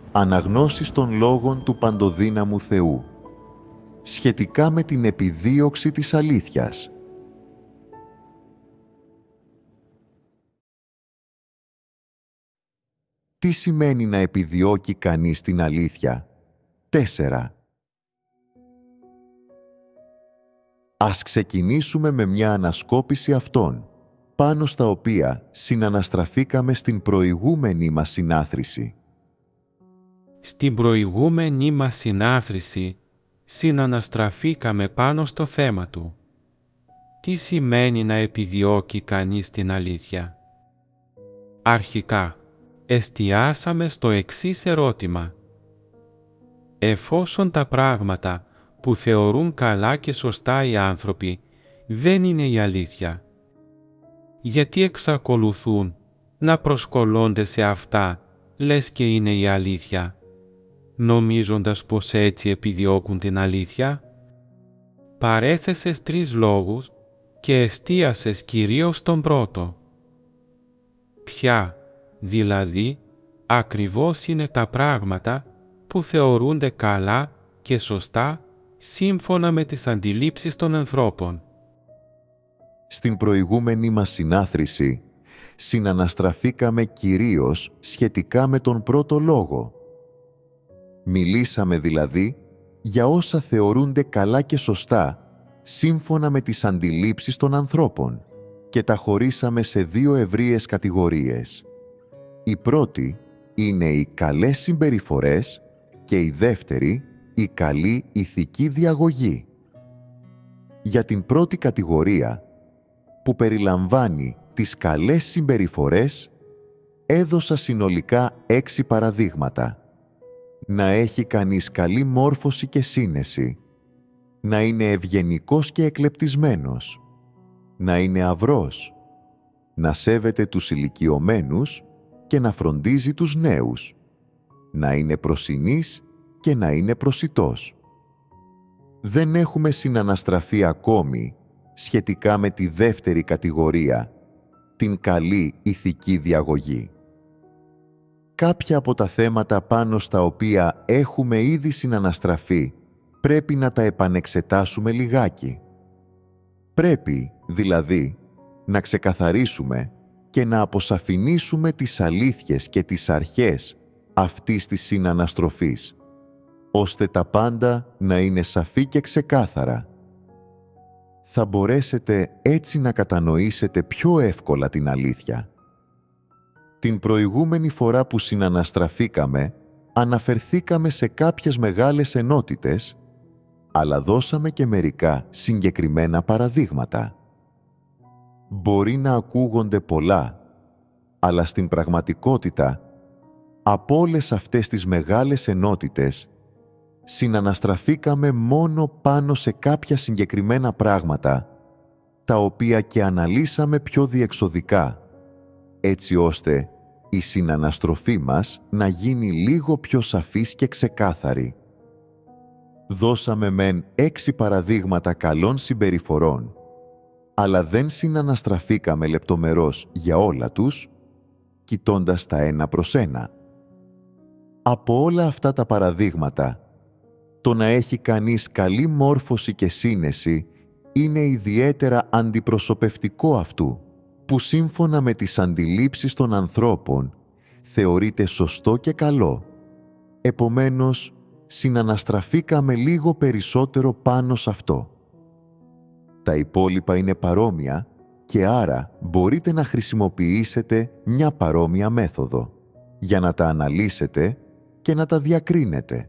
Αναγνώσεις των λόγων του παντοδύναμου Θεού σχετικά με την επιδίωξη της αλήθειας. Τι σημαίνει να επιδιώκει κανείς την αλήθεια? 4. Ας ξεκινήσουμε με μια ανασκόπηση αυτών, πάνω στα οποία συναναστραφήκαμε στην προηγούμενη μας συνάθρηση. Στην προηγούμενη μας συνάθρηση συναναστραφήκαμε πάνω στο θέμα του. Τι σημαίνει να επιδιώκει κανείς την αλήθεια? Αρχικά, εστιάσαμε στο εξής ερώτημα. Εφόσον τα πράγματα που θεωρούν καλά και σωστά οι άνθρωποι δεν είναι η αλήθεια, γιατί εξακολουθούν να προσκολώνται σε αυτά, λες και είναι η αλήθεια, νομίζοντας πως έτσι επιδιώκουν την αλήθεια? Παρέθεσες 3 λόγους και εστίασες κυρίως στον πρώτο. Ποια, δηλαδή, ακριβώς είναι τα πράγματα που θεωρούνται καλά και σωστά σύμφωνα με τις αντιλήψεις των ανθρώπων? Στην προηγούμενη μας συνάθρηση συναναστραφήκαμε κυρίως σχετικά με τον πρώτο λόγο. Μιλήσαμε δηλαδή για όσα θεωρούνται καλά και σωστά σύμφωνα με τις αντιλήψεις των ανθρώπων και τα χωρίσαμε σε 2 ευρείες κατηγορίες. Η πρώτη είναι οι καλές συμπεριφορές και η δεύτερη η καλή ηθική διαγωγή. Για την πρώτη κατηγορία, που περιλαμβάνει τις καλές συμπεριφορές, έδωσα συνολικά 6 παραδείγματα. Να έχει κανείς καλή μόρφωση και σύνεση, να είναι ευγενικός και εκλεπτισμένος, να είναι αυρός, να σέβεται τους ηλικιωμένους και να φροντίζει τους νέους, να είναι προσινής και να είναι προσιτός. Δεν έχουμε συναναστραφεί ακόμη σχετικά με τη δεύτερη κατηγορία, την καλή ηθική διαγωγή. Κάποια από τα θέματα πάνω στα οποία έχουμε ήδη συναναστραφεί πρέπει να τα επανεξετάσουμε λιγάκι. Πρέπει, δηλαδή, να ξεκαθαρίσουμε και να αποσαφηνίσουμε τις αλήθειες και τις αρχές αυτής της συναναστροφής, ώστε τα πάντα να είναι σαφή και ξεκάθαρα. Θα μπορέσετε έτσι να κατανοήσετε πιο εύκολα την αλήθεια. Την προηγούμενη φορά που συναναστραφήκαμε, αναφερθήκαμε σε κάποιες μεγάλες ενότητες, αλλά δώσαμε και μερικά συγκεκριμένα παραδείγματα. Μπορεί να ακούγονται πολλά, αλλά στην πραγματικότητα, από όλες αυτές τις μεγάλες ενότητες, συναναστραφήκαμε μόνο πάνω σε κάποια συγκεκριμένα πράγματα, τα οποία και αναλύσαμε πιο διεξοδικά, έτσι ώστε η συναναστροφή μας να γίνει λίγο πιο σαφής και ξεκάθαρη. Δώσαμε μεν 6 παραδείγματα καλών συμπεριφορών, αλλά δεν συναναστραφήκαμε λεπτομερώς για όλα τους, κοιτώντας τα ένα προς ένα. Από όλα αυτά τα παραδείγματα, το να έχει κανείς καλή μόρφωση και σύνεση είναι ιδιαίτερα αντιπροσωπευτικό αυτού, που σύμφωνα με τις αντιλήψεις των ανθρώπων θεωρείται σωστό και καλό. Επομένως, συναναστραφήκαμε λίγο περισσότερο πάνω σε αυτό. Τα υπόλοιπα είναι παρόμοια και άρα μπορείτε να χρησιμοποιήσετε μια παρόμοια μέθοδο για να τα αναλύσετε και να τα διακρίνετε.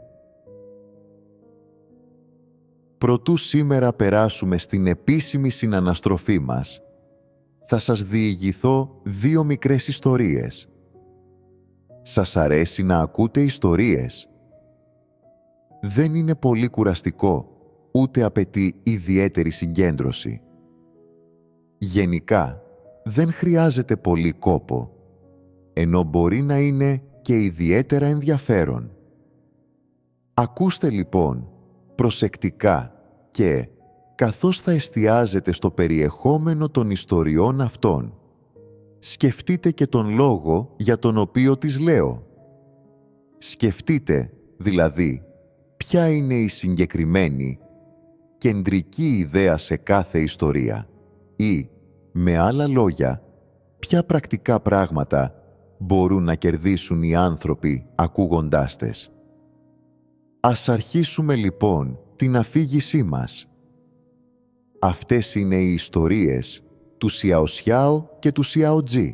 Προτού σήμερα περάσουμε στην επίσημη συναναστροφή μας, θα σας διηγηθώ 2 μικρές ιστορίες. Σας αρέσει να ακούτε ιστορίες? Δεν είναι πολύ κουραστικό, ούτε απαιτεί ιδιαίτερη συγκέντρωση. Γενικά, δεν χρειάζεται πολύ κόπο, ενώ μπορεί να είναι και ιδιαίτερα ενδιαφέρον. Ακούστε λοιπόν προσεκτικά και, καθώς θα εστιάζετε στο περιεχόμενο των ιστοριών αυτών, σκεφτείτε και τον λόγο για τον οποίο τις λέω. Σκεφτείτε, δηλαδή, ποια είναι η συγκεκριμένη, κεντρική ιδέα σε κάθε ιστορία ή, με άλλα λόγια, ποια πρακτικά πράγματα μπορούν να κερδίσουν οι άνθρωποι ακούγοντάς τες. Ας αρχίσουμε λοιπόν την αφήγησή μας. Αυτές είναι οι ιστορίες του Σιαοσιάο και του Σιαοτζή.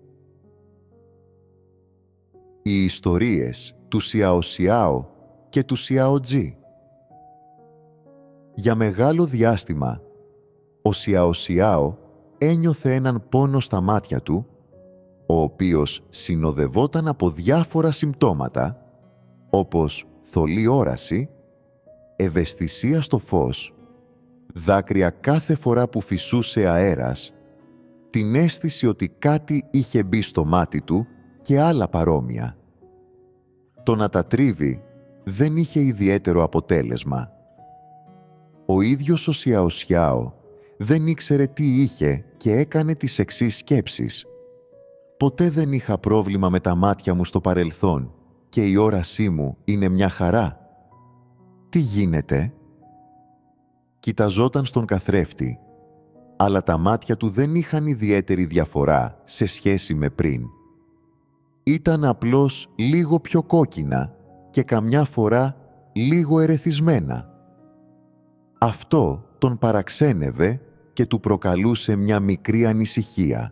Οι ιστορίες του Σιαοσιάο και του Σιαοτζή. Για μεγάλο διάστημα, ο Σιαοσιάο ένιωθε έναν πόνο στα μάτια του, ο οποίος συνοδευόταν από διάφορα συμπτώματα, όπως θολή όραση, ευαισθησία στο φως, δάκρυα κάθε φορά που φυσούσε αέρας, την αίσθηση ότι κάτι είχε μπει στο μάτι του και άλλα παρόμοια. Το να τα τρίβει δεν είχε ιδιαίτερο αποτέλεσμα. Ο ίδιος ο Σιαοσιάο δεν ήξερε τι είχε και έκανε τις εξής σκέψεις. «Ποτέ δεν είχα πρόβλημα με τα μάτια μου στο παρελθόν και η όρασή μου είναι μια χαρά. Τι γίνεται?» Κοιταζόταν στον καθρέφτη, αλλά τα μάτια του δεν είχαν ιδιαίτερη διαφορά σε σχέση με πριν. Ήταν απλώς λίγο πιο κόκκινα και καμιά φορά λίγο ερεθισμένα. Αυτό τον παραξένευε και του προκαλούσε μια μικρή ανησυχία.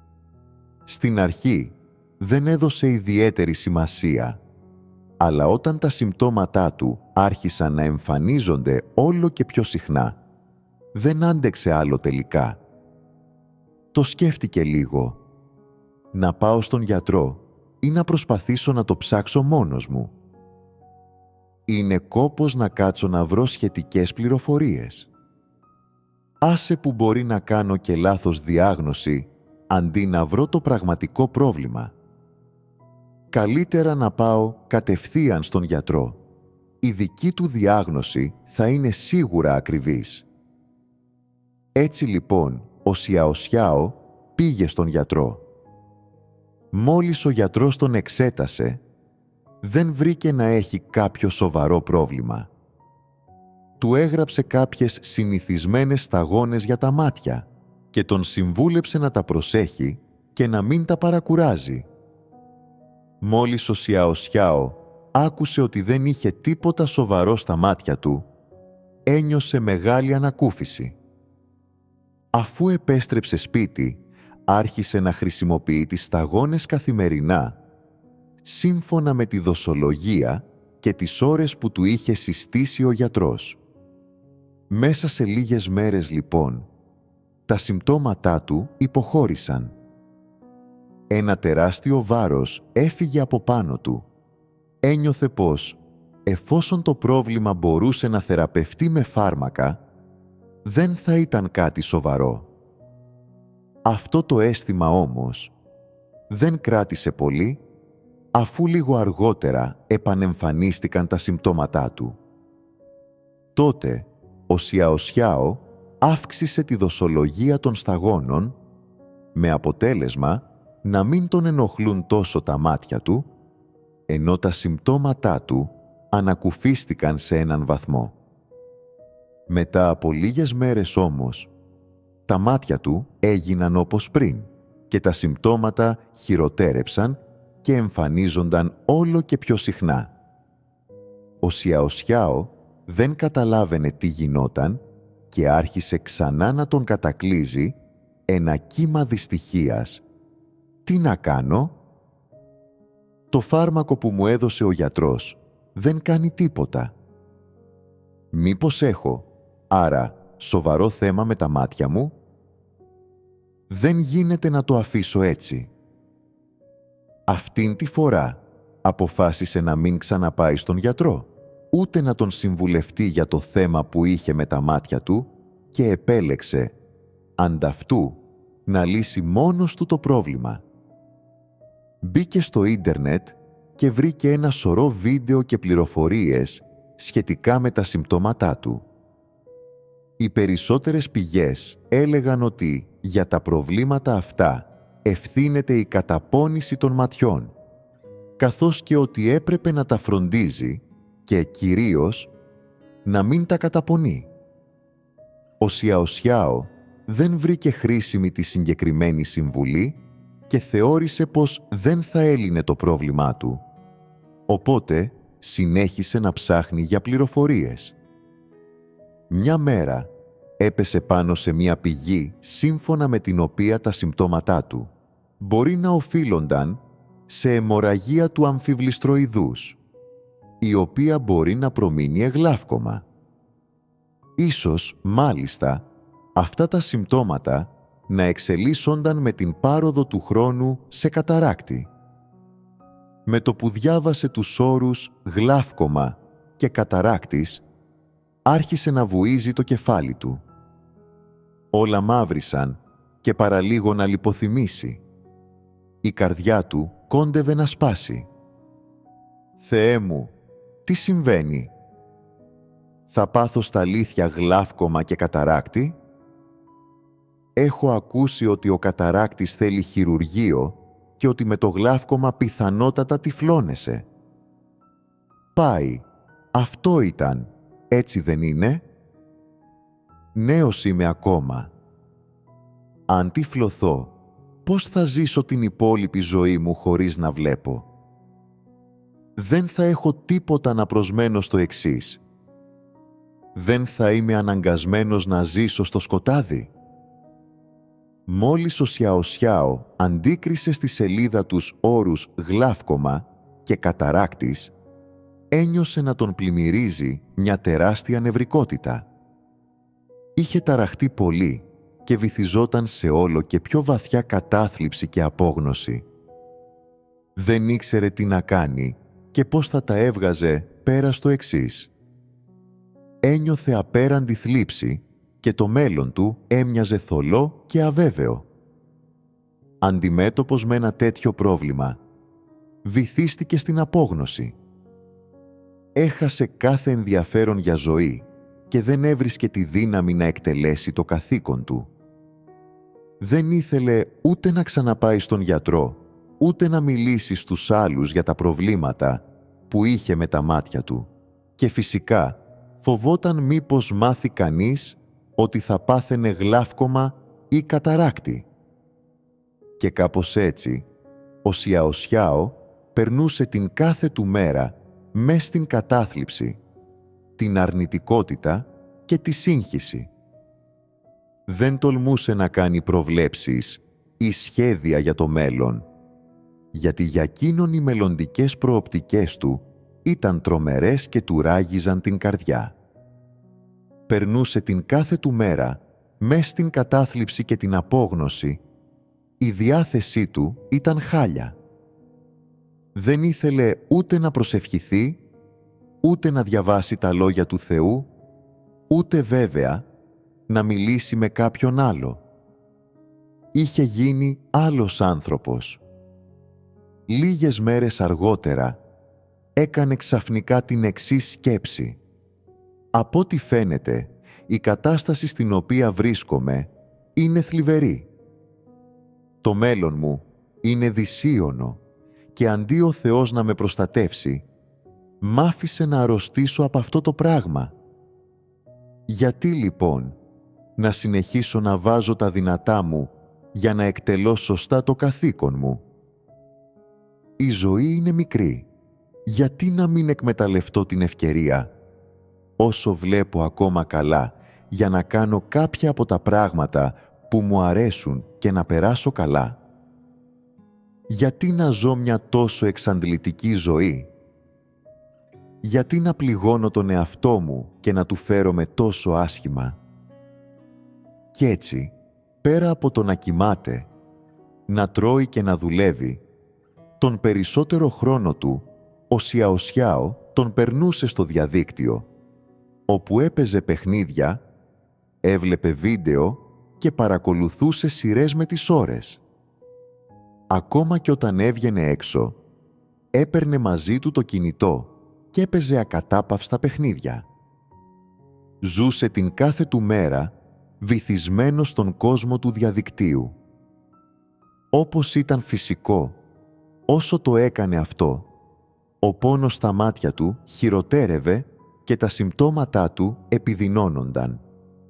Στην αρχή δεν έδωσε ιδιαίτερη σημασία, αλλά όταν τα συμπτώματά του άρχισαν να εμφανίζονται όλο και πιο συχνά, δεν άντεξε άλλο τελικά. Το σκέφτηκε λίγο. Να πάω στον γιατρό ή να προσπαθήσω να το ψάξω μόνος μου. Είναι κόπος να κάτσω να βρω σχετικές πληροφορίες. Άσε που μπορεί να κάνω και λάθος διάγνωση αντί να βρω το πραγματικό πρόβλημα. Καλύτερα να πάω κατευθείαν στον γιατρό. Η δική του διάγνωση θα είναι σίγουρα ακριβής. Έτσι λοιπόν ο Σιαοσιάο πήγε στον γιατρό. Μόλις ο γιατρός τον εξέτασε, δεν βρήκε να έχει κάποιο σοβαρό πρόβλημα. Του έγραψε κάποιες συνηθισμένες σταγόνες για τα μάτια και τον συμβούλεψε να τα προσέχει και να μην τα παρακουράζει. Μόλις ο Σιαοσιάο άκουσε ότι δεν είχε τίποτα σοβαρό στα μάτια του, ένιωσε μεγάλη ανακούφιση. Αφού επέστρεψε σπίτι, άρχισε να χρησιμοποιεί τις σταγόνες καθημερινά, σύμφωνα με τη δοσολογία και τις ώρες που του είχε συστήσει ο γιατρός. Μέσα σε λίγες μέρες λοιπόν, τα συμπτώματά του υποχώρησαν. Ένα τεράστιο βάρος έφυγε από πάνω του. Ένιωθε πως, εφόσον το πρόβλημα μπορούσε να θεραπευτεί με φάρμακα, δεν θα ήταν κάτι σοβαρό. Αυτό το αίσθημα όμως δεν κράτησε πολύ, αφού λίγο αργότερα επανεμφανίστηκαν τα συμπτώματά του. Τότε, ο Σιαοσιάο αύξησε τη δοσολογία των σταγόνων, με αποτέλεσμα να μην τον ενοχλούν τόσο τα μάτια του, ενώ τα συμπτώματά του ανακουφίστηκαν σε έναν βαθμό. Μετά από λίγες μέρες όμως, τα μάτια του έγιναν όπως πριν και τα συμπτώματα χειροτέρεψαν και εμφανίζονταν όλο και πιο συχνά. Ο Σιαοσιάο δεν καταλάβαινε τι γινόταν και άρχισε ξανά να τον κατακλείζει ένα κύμα δυστυχίας. «Τι να κάνω? Το φάρμακο που μου έδωσε ο γιατρός δεν κάνει τίποτα. Μήπως έχω, άρα, σοβαρό θέμα με τα μάτια μου? Δεν γίνεται να το αφήσω έτσι». Αυτήν τη φορά αποφάσισε να μην ξαναπάει στον γιατρό, ούτε να τον συμβουλευτεί για το θέμα που είχε με τα μάτια του και επέλεξε, ανταυτού, να λύσει μόνος του το πρόβλημα. Μπήκε στο ίντερνετ και βρήκε ένα σωρό βίντεο και πληροφορίες σχετικά με τα συμπτώματά του. Οι περισσότερες πηγές έλεγαν ότι για τα προβλήματα αυτά ευθύνεται η καταπώνηση των ματιών. καθώς και ότι έπρεπε να τα φροντίζει και κυρίως να μην τα καταπονεί. Ο Σιαοσιάο δεν βρήκε χρήσιμη τη συγκεκριμένη συμβουλή και θεώρησε πως δεν θα έλυνε το πρόβλημά του. Οπότε συνέχισε να ψάχνει για πληροφορίες. Μια μέρα έπεσε πάνω σε μια πηγή σύμφωνα με την οποία τα συμπτώματά του μπορεί να οφείλονταν σε αιμορραγία του αμφιβληστροειδούς, η οποία μπορεί να προμείνει εγλάφκωμα. Ίσως, μάλιστα, αυτά τα συμπτώματα να εξελίσσονταν με την πάροδο του χρόνου σε καταράκτη. Με το που διάβασε τους όρους γλάφκωμα και καταράκτης, άρχισε να βουίζει το κεφάλι του. Όλα μαύρισαν και παραλίγο να λιποθυμήσει. Η καρδιά του κόντευε να σπάσει. «Θεέ μου, τι συμβαίνει? Θα πάθω στα αλήθεια γλάφκωμα και καταράκτη? Έχω ακούσει ότι ο καταράκτης θέλει χειρουργείο και ότι με το γλάφκωμα πιθανότατα τυφλώνεσαι. Πάει, αυτό ήταν, έτσι δεν είναι? Νέος είμαι ακόμα. Αν τυφλωθώ, πώς θα ζήσω την υπόλοιπη ζωή μου χωρίς να βλέπω? Δεν θα έχω τίποτα να προσμένω στο εξής. Δεν θα είμαι αναγκασμένος να ζήσω στο σκοτάδι. Μόλις ο Σιαοσιάο αντίκρισε στη σελίδα τους όρους γλάφκωμα και καταράκτης, ένιωσε να τον πλημμυρίζει μια τεράστια νευρικότητα. Είχε ταραχτεί πολύ και βυθιζόταν σε όλο και πιο βαθιά κατάθλιψη και απόγνωση. Δεν ήξερε τι να κάνει και πώς θα τα έβγαζε πέρα στο εξής. Ένιωθε απέραντη θλίψη και το μέλλον του έμοιαζε θολό και αβέβαιο. Αντιμέτωπος με ένα τέτοιο πρόβλημα, βυθίστηκε στην απόγνωση. Έχασε κάθε ενδιαφέρον για ζωή και δεν έβρισκε τη δύναμη να εκτελέσει το καθήκον του. Δεν ήθελε ούτε να ξαναπάει στον γιατρό, ούτε να μιλήσει στους άλλους για τα προβλήματα που είχε με τα μάτια του και φυσικά φοβόταν μήπως μάθει κανείς ότι θα πάθαινε γλάφκωμα ή καταράκτη. Και κάπως έτσι, ο Σιαοσιάο περνούσε την κάθε του μέρα μες στην κατάθλιψη, την αρνητικότητα και τη σύγχυση. Δεν τολμούσε να κάνει προβλέψεις ή σχέδια για το μέλλον, γιατί για εκείνον οι μελλοντικές προοπτικές του ήταν τρομερές και του ράγιζαν την καρδιά. Περνούσε την κάθε του μέρα μες στην κατάθλιψη και την απόγνωση. Η διάθεσή του ήταν χάλια. Δεν ήθελε ούτε να προσευχηθεί, ούτε να διαβάσει τα λόγια του Θεού, ούτε βέβαια να μιλήσει με κάποιον άλλο. Είχε γίνει άλλος άνθρωπος. Λίγες μέρες αργότερα έκανε ξαφνικά την εξής σκέψη. Από ό,τι φαίνεται, η κατάσταση στην οποία βρίσκομαι είναι θλιβερή. Το μέλλον μου είναι δυσίωνο και αντί ο Θεός να με προστατεύσει, μ' άφησε να αρρωστήσω από αυτό το πράγμα. Γιατί λοιπόν να συνεχίσω να βάζω τα δυνατά μου για να εκτελώ σωστά το καθήκον μου? Η ζωή είναι μικρή. Γιατί να μην εκμεταλλευτώ την ευκαιρία, όσο βλέπω ακόμα καλά, για να κάνω κάποια από τα πράγματα που μου αρέσουν και να περάσω καλά? Γιατί να ζω μια τόσο εξαντλητική ζωή? Γιατί να πληγώνω τον εαυτό μου και να του φέρομαι τόσο άσχημα? Κι έτσι, πέρα από το να κοιμάται, να τρώει και να δουλεύει, τον περισσότερο χρόνο του, ο Σιαοσιάο τον περνούσε στο διαδίκτυο, όπου έπαιζε παιχνίδια, έβλεπε βίντεο και παρακολουθούσε σειρές με τις ώρες. Ακόμα και όταν έβγαινε έξω, έπαιρνε μαζί του το κινητό και έπαιζε ακατάπαυστα παιχνίδια. Ζούσε την κάθε του μέρα βυθισμένο στον κόσμο του διαδικτύου. Όπως ήταν φυσικό, όσο το έκανε αυτό, ο πόνος στα μάτια του χειροτέρευε και τα συμπτώματά του επιδεινώνονταν.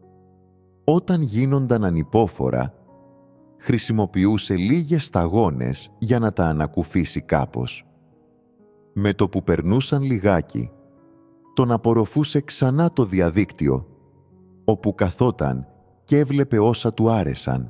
Όταν γίνονταν ανυπόφορα, χρησιμοποιούσε λίγες σταγόνες για να τα ανακουφίσει κάπως. Με το που περνούσαν λιγάκι, τον απορροφούσε ξανά το διαδίκτυο, όπου καθόταν και έβλεπε όσα του άρεσαν.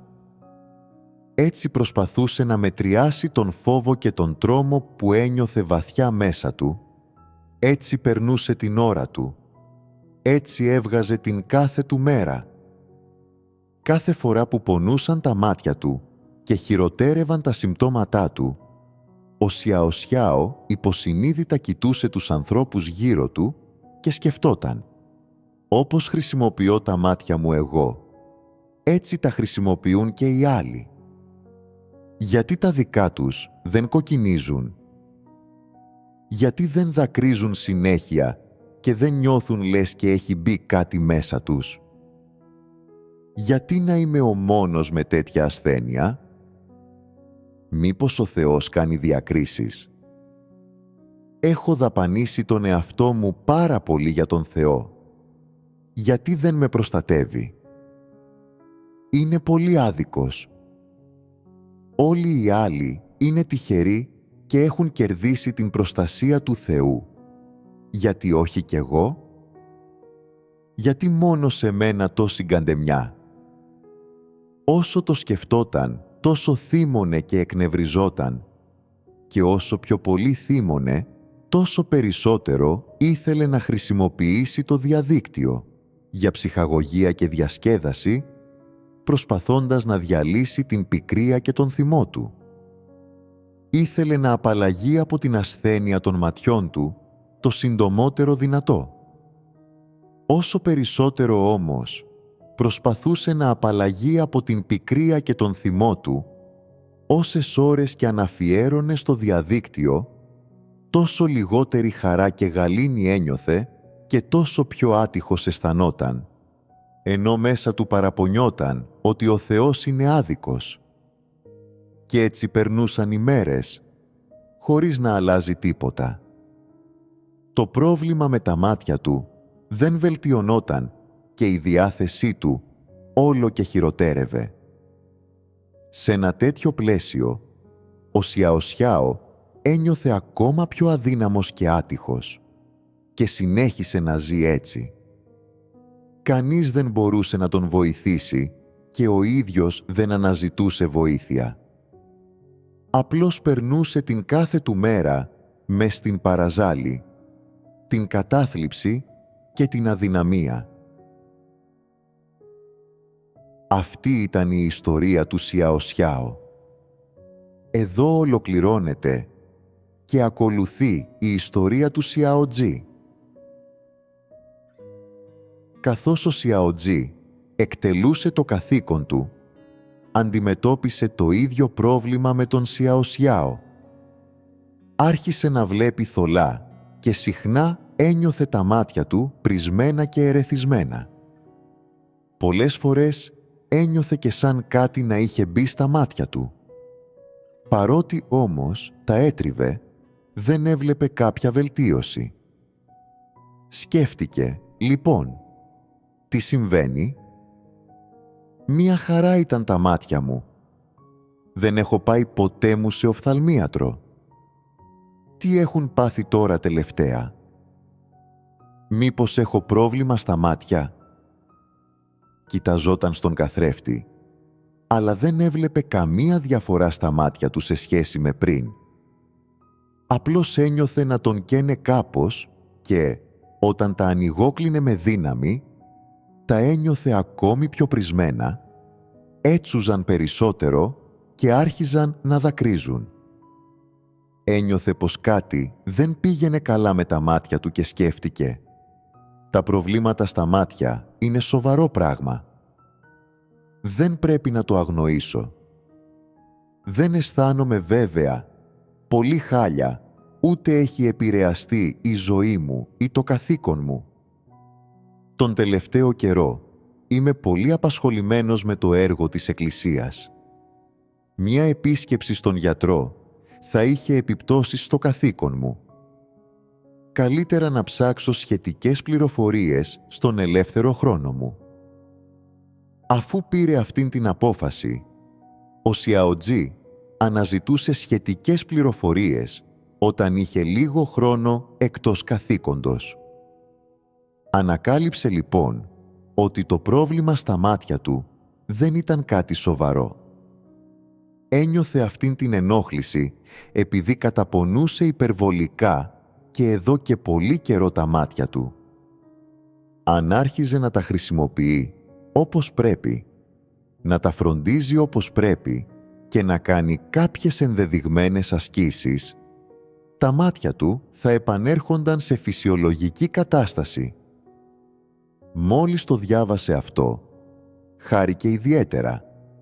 Έτσι προσπαθούσε να μετριάσει τον φόβο και τον τρόμο που ένιωθε βαθιά μέσα του. Έτσι περνούσε την ώρα του. Έτσι έβγαζε την κάθε του μέρα. Κάθε φορά που πονούσαν τα μάτια του και χειροτέρευαν τα συμπτώματά του, ο Σιαοσιάο υποσυνείδητα κοιτούσε τους ανθρώπους γύρω του και σκεφτόταν: «Όπως χρησιμοποιώ τα μάτια μου εγώ, έτσι τα χρησιμοποιούν και οι άλλοι. Γιατί τα δικά τους δεν κοκκινίζουν? Γιατί δεν δακρύζουν συνέχεια και δεν νιώθουν λες και έχει μπει κάτι μέσα τους? Γιατί να είμαι ο μόνος με τέτοια ασθένεια? Μήπως ο Θεός κάνει διακρίσεις? Έχω δαπανίσει τον εαυτό μου πάρα πολύ για τον Θεό. Γιατί δεν με προστατεύει? Είναι πολύ άδικος. Όλοι οι άλλοι είναι τυχεροί και έχουν κερδίσει την προστασία του Θεού. Γιατί όχι κι εγώ? Γιατί μόνο σε μένα τόση γκαντεμιά?» Όσο το σκεφτόταν, τόσο θύμωνε και εκνευριζόταν. Και όσο πιο πολύ θύμωνε, τόσο περισσότερο ήθελε να χρησιμοποιήσει το διαδίκτυο για ψυχαγωγία και διασκέδαση, προσπαθώντας να διαλύσει την πικρία και τον θυμό του. Ήθελε να απαλλαγεί από την ασθένεια των ματιών του το συντομότερο δυνατό. Όσο περισσότερο όμως προσπαθούσε να απαλλαγεί από την πικρία και τον θυμό του, όσες ώρες και αν αφιέρωνε στο διαδίκτυο, τόσο λιγότερη χαρά και γαλήνη ένιωθε και τόσο πιο άτυχος αισθανόταν, ενώ μέσα του παραπονιόταν ότι ο Θεός είναι άδικος. Και έτσι περνούσαν οι μέρες, χωρίς να αλλάζει τίποτα. Το πρόβλημα με τα μάτια του δεν βελτιωνόταν και η διάθεσή του όλο και χειροτέρευε. Σε ένα τέτοιο πλαίσιο, ο Σιαοσιάο ένιωθε ακόμα πιο αδύναμος και άτυχος και συνέχισε να ζει έτσι. Κανείς δεν μπορούσε να τον βοηθήσει και ο ίδιος δεν αναζητούσε βοήθεια. Απλώς περνούσε την κάθε του μέρα μες στην παραζάλη, την κατάθλιψη και την αδυναμία. Αυτή ήταν η ιστορία του Σιαοσιάο. Εδώ ολοκληρώνεται και ακολουθεί η ιστορία του Σιαοτζή. Καθώς ο Σιαοτζή εκτελούσε το καθήκον του, αντιμετώπισε το ίδιο πρόβλημα με τον Σιαοσιάο. Άρχισε να βλέπει θολά και συχνά ένιωθε τα μάτια του πρισμένα και ερεθισμένα. Πολλές φορές ένιωθε και σαν κάτι να είχε μπει στα μάτια του. Παρότι όμως τα έτριβε, δεν έβλεπε κάποια βελτίωση. Σκέφτηκε, λοιπόν, τι συμβαίνει? Μία χαρά ήταν τα μάτια μου. Δεν έχω πάει ποτέ μου σε οφθαλμίατρο. Τι έχουν πάθει τώρα τελευταία? Μήπως έχω πρόβλημα στα μάτια? Κοιταζόταν στον καθρέφτη, αλλά δεν έβλεπε καμία διαφορά στα μάτια του σε σχέση με πριν. Απλώς ένιωθε να τον καίνε κάπως και, όταν τα ανοιγόκλεινε με δύναμη, τα ένιωθε ακόμη πιο πρισμένα, έτσουζαν περισσότερο και άρχιζαν να δακρύζουν. Ένιωθε πως κάτι δεν πήγαινε καλά με τα μάτια του και σκέφτηκε: τα προβλήματα στα μάτια είναι σοβαρό πράγμα. Δεν πρέπει να το αγνοήσω. Δεν αισθάνομαι βέβαια, πολύ χάλια, ούτε έχει επηρεαστεί η ζωή μου ή το καθήκον μου. Τον τελευταίο καιρό είμαι πολύ απασχολημένος με το έργο της Εκκλησίας. Μια επίσκεψη στον γιατρό θα είχε επιπτώσεις στο καθήκον μου. Καλύτερα να ψάξω σχετικές πληροφορίες στον ελεύθερο χρόνο μου. Αφού πήρε αυτήν την απόφαση, ο Σιαοτζή αναζητούσε σχετικές πληροφορίες όταν είχε λίγο χρόνο εκτός καθήκοντος. Ανακάλυψε λοιπόν ότι το πρόβλημα στα μάτια του δεν ήταν κάτι σοβαρό. Ένιωθε αυτήν την ενόχληση επειδή καταπονούσε υπερβολικά και εδώ και πολύ καιρό τα μάτια του. Αν άρχιζε να τα χρησιμοποιεί όπως πρέπει, να τα φροντίζει όπως πρέπει και να κάνει κάποιες ενδεδειγμένες ασκήσεις, τα μάτια του θα επανέρχονταν σε φυσιολογική κατάσταση. Μόλις το διάβασε αυτό, χάρηκε ιδιαίτερα.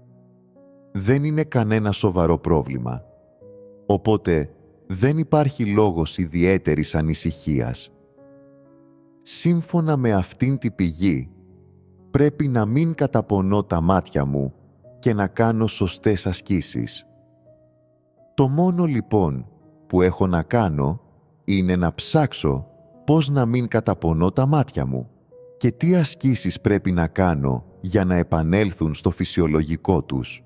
Δεν είναι κανένα σοβαρό πρόβλημα, οπότε δεν υπάρχει λόγος ιδιαίτερης ανησυχίας. Σύμφωνα με αυτήν την πηγή, πρέπει να μην καταπονώ τα μάτια μου και να κάνω σωστές ασκήσεις. Το μόνο λοιπόν που έχω να κάνω είναι να ψάξω πώς να μην καταπονώ τα μάτια μου και τι ασκήσεις πρέπει να κάνω για να επανέλθουν στο φυσιολογικό τους.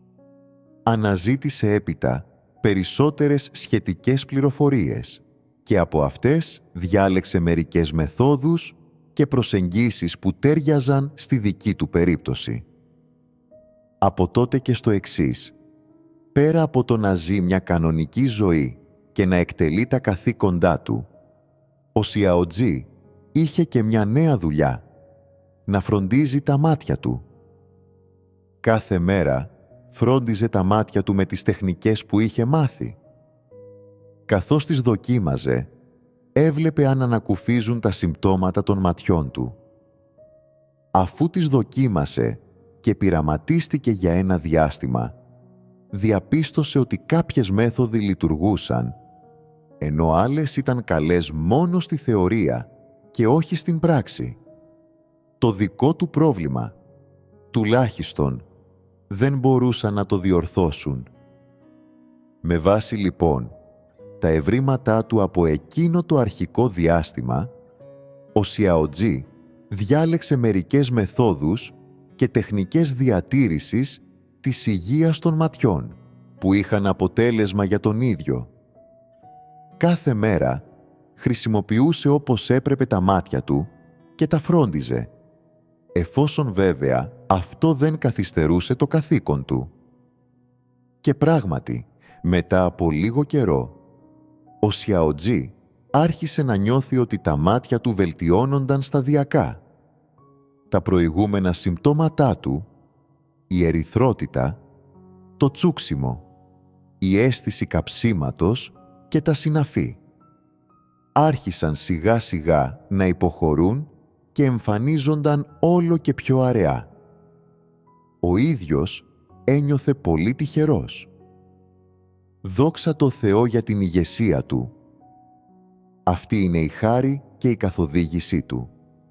Αναζήτησε έπειτα περισσότερες σχετικές πληροφορίες και από αυτές διάλεξε μερικές μεθόδους και προσεγγίσεις που τέριαζαν στη δική του περίπτωση. Από τότε και στο εξής, πέρα από το να ζει μια κανονική ζωή και να εκτελεί τα καθήκοντά του, ο Σιαοτζή είχε και μια νέα δουλειά, να φροντίζει τα μάτια του. Κάθε μέρα φρόντιζε τα μάτια του με τις τεχνικές που είχε μάθει. Καθώς τις δοκίμαζε, έβλεπε αν ανακουφίζουν τα συμπτώματα των ματιών του. Αφού τις δοκίμασε και πειραματίστηκε για ένα διάστημα, διαπίστωσε ότι κάποιες μέθοδοι λειτουργούσαν, ενώ άλλες ήταν καλές μόνο στη θεωρία και όχι στην πράξη. Το δικό του πρόβλημα, τουλάχιστον, δεν μπορούσαν να το διορθώσουν. Με βάση λοιπόν τα ευρήματά του από εκείνο το αρχικό διάστημα, ο Σιαοτζή διάλεξε μερικές μεθόδους και τεχνικές διατήρησης της υγείας των ματιών, που είχαν αποτέλεσμα για τον ίδιο. Κάθε μέρα χρησιμοποιούσε όπως έπρεπε τα μάτια του και τα φρόντιζε, εφόσον βέβαια αυτό δεν καθυστερούσε το καθήκον του. Και πράγματι, μετά από λίγο καιρό, ο Σιαοτζή άρχισε να νιώθει ότι τα μάτια του βελτιώνονταν σταδιακά. Τα προηγούμενα συμπτώματά του, η ερυθρότητα, το τσούξιμο, η αίσθηση καψίματος και τα συναφή, άρχισαν σιγά σιγά να υποχωρούν και εμφανίζονταν όλο και πιο αραιά. Ο ίδιος ένιωθε πολύ τυχερός. Δόξα τω Θεώ για την ηγεσία του. Αυτή είναι η χάρη και η καθοδήγησή του.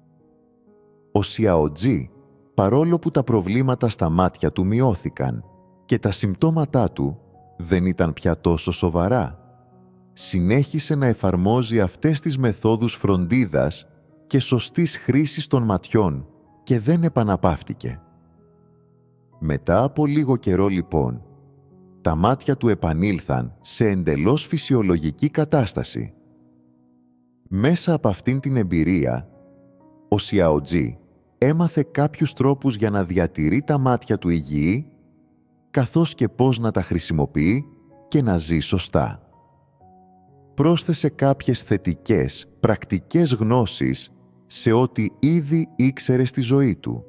Ο Σιαοτζή, παρόλο που τα προβλήματα στα μάτια του μειώθηκαν και τα συμπτώματά του δεν ήταν πια τόσο σοβαρά, συνέχισε να εφαρμόζει αυτές τις μεθόδους φροντίδας και σωστής χρήσης των ματιών και δεν επαναπαύτηκε. Μετά από λίγο καιρό λοιπόν, τα μάτια του επανήλθαν σε εντελώς φυσιολογική κατάσταση. Μέσα από αυτήν την εμπειρία, ο Σιαοτζή έμαθε κάποιους τρόπους για να διατηρεί τα μάτια του υγιή, καθώς και πώς να τα χρησιμοποιεί και να ζει σωστά. Πρόσθεσε κάποιες θετικές, πρακτικές γνώσεις σε ό,τι ήδη ήξερε στη ζωή του.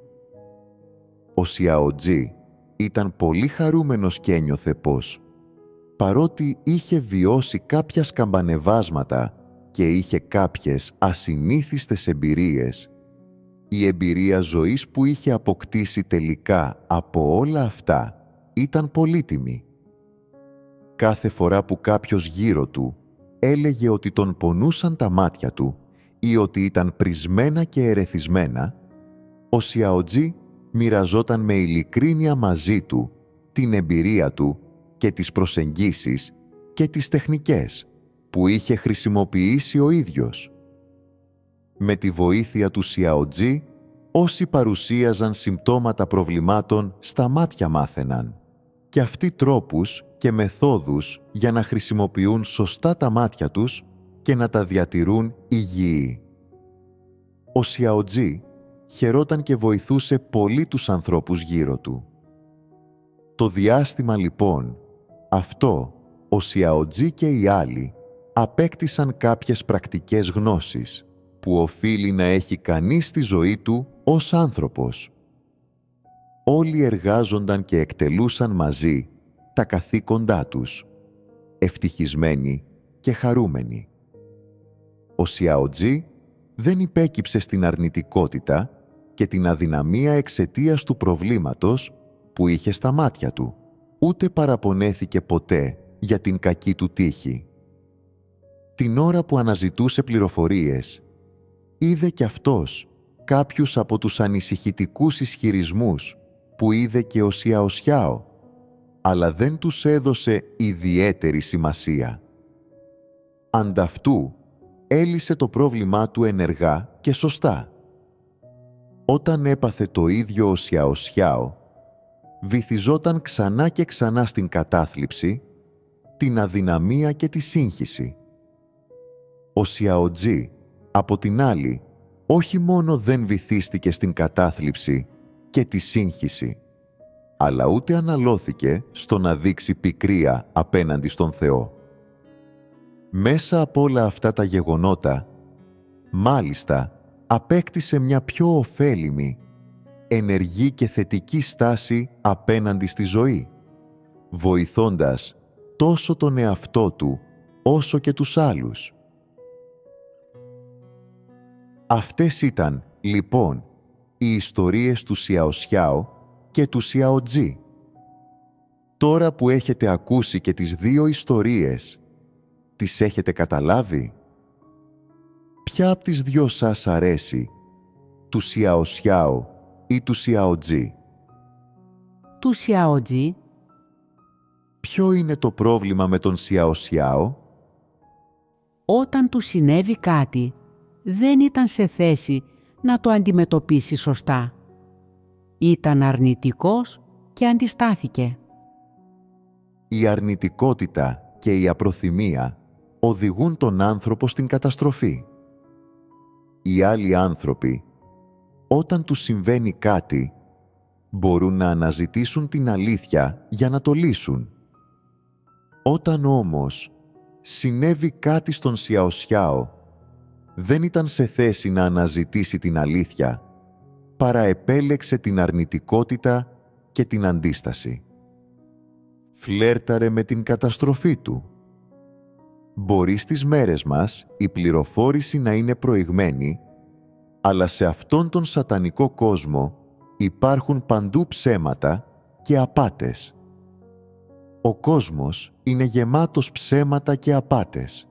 Ο Σιαοτζή ήταν πολύ χαρούμενος και ένιωθε πως, παρότι είχε βιώσει κάποια σκαμπανεβάσματα και είχε κάποιες ασυνήθιστες εμπειρίες, η εμπειρία ζωής που είχε αποκτήσει τελικά από όλα αυτά ήταν πολύτιμη. Κάθε φορά που κάποιος γύρω του έλεγε ότι τον πονούσαν τα μάτια του ή ότι ήταν πρισμένα και ερεθισμένα, ο Σιαοτζή μοιραζόταν με ειλικρίνεια μαζί του την εμπειρία του και τις προσεγγίσεις και τις τεχνικές που είχε χρησιμοποιήσει ο ίδιος. Με τη βοήθεια του Σιαοτζή, όσοι παρουσίαζαν συμπτώματα προβλημάτων στα μάτια μάθαιναν και αυτοί τρόπους και μεθόδους για να χρησιμοποιούν σωστά τα μάτια τους και να τα διατηρούν υγιή. Ο Σιαοτζή χαιρόταν και βοηθούσε πολύ τους ανθρώπους γύρω του. Το διάστημα λοιπόν αυτό, ο Σιαοτζή και οι άλλοι απέκτησαν κάποιες πρακτικές γνώσεις που οφείλει να έχει κανείς στη ζωή του ως άνθρωπος. Όλοι εργάζονταν και εκτελούσαν μαζί τα καθήκοντά τους, ευτυχισμένοι και χαρούμενοι. Ο Σιαοτζή δεν υπέκυψε στην αρνητικότητα και την αδυναμία εξαιτίας του προβλήματος που είχε στα μάτια του, ούτε παραπονέθηκε ποτέ για την κακή του τύχη. Την ώρα που αναζητούσε πληροφορίες, είδε κι αυτός κάποιους από τους ανησυχητικούς ισχυρισμούς που είδε και ο Σιαοσιάο, αλλά δεν τους έδωσε ιδιαίτερη σημασία. Ανταυτού, έλυσε το πρόβλημά του ενεργά και σωστά. Όταν έπαθε το ίδιο ο Σιαοσιάο, βυθιζόταν ξανά και ξανά στην κατάθλιψη, την αδυναμία και τη σύγχυση. Ο Σιαοτζή, από την άλλη, όχι μόνο δεν βυθίστηκε στην κατάθλιψη και τη σύγχυση, αλλά ούτε αναλώθηκε στο να δείξει πικρία απέναντι στον Θεό. Μέσα από όλα αυτά τα γεγονότα, μάλιστα, απέκτησε μια πιο ωφέλιμη, ενεργή και θετική στάση απέναντι στη ζωή, βοηθώντας τόσο τον εαυτό του όσο και τους άλλους. Αυτές ήταν, λοιπόν, οι ιστορίες του Σιαοσιάο και του Σιαοτζή. Τώρα που έχετε ακούσει και τις δύο ιστορίες, τις έχετε καταλάβει? Ποια από τις δυο σας αρέσει, του Σιαοσιάο ή του Σιαοτζή? Του Σιαοτζή. Ποιο είναι το πρόβλημα με τον Σιαοσιάο? Όταν του συνέβη κάτι, δεν ήταν σε θέση να το αντιμετωπίσει σωστά. Ήταν αρνητικός και αντιστάθηκε. Η αρνητικότητα και η απροθυμία οδηγούν τον άνθρωπο στην καταστροφή. Οι άλλοι άνθρωποι, όταν τους συμβαίνει κάτι, μπορούν να αναζητήσουν την αλήθεια για να το λύσουν. Όταν όμως συνέβη κάτι στον Σιαοσιάο, δεν ήταν σε θέση να αναζητήσει την αλήθεια, παρά επέλεξε την αρνητικότητα και την αντίσταση. Φλέρταρε με την καταστροφή του. Μπορεί στις μέρες μας η πληροφόρηση να είναι προηγμένη, αλλά σε αυτόν τον σατανικό κόσμο υπάρχουν παντού ψέματα και απάτες. Ο κόσμος είναι γεμάτος ψέματα και απάτες.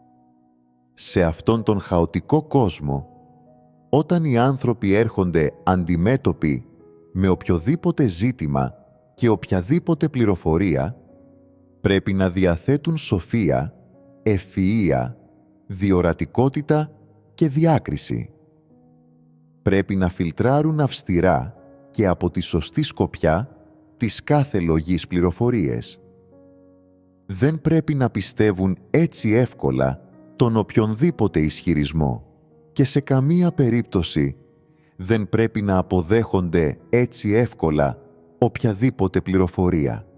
Σε αυτόν τον χαοτικό κόσμο, όταν οι άνθρωποι έρχονται αντιμέτωποι με οποιοδήποτε ζήτημα και οποιαδήποτε πληροφορία, πρέπει να διαθέτουν σοφία, ευφυΐα, διορατικότητα και διάκριση. Πρέπει να φιλτράρουν αυστηρά και από τη σωστή σκοπιά τις κάθε λογής πληροφορίες. Δεν πρέπει να πιστεύουν έτσι εύκολα τον οποιονδήποτε ισχυρισμό και σε καμία περίπτωση δεν πρέπει να αποδέχονται έτσι εύκολα οποιαδήποτε πληροφορία.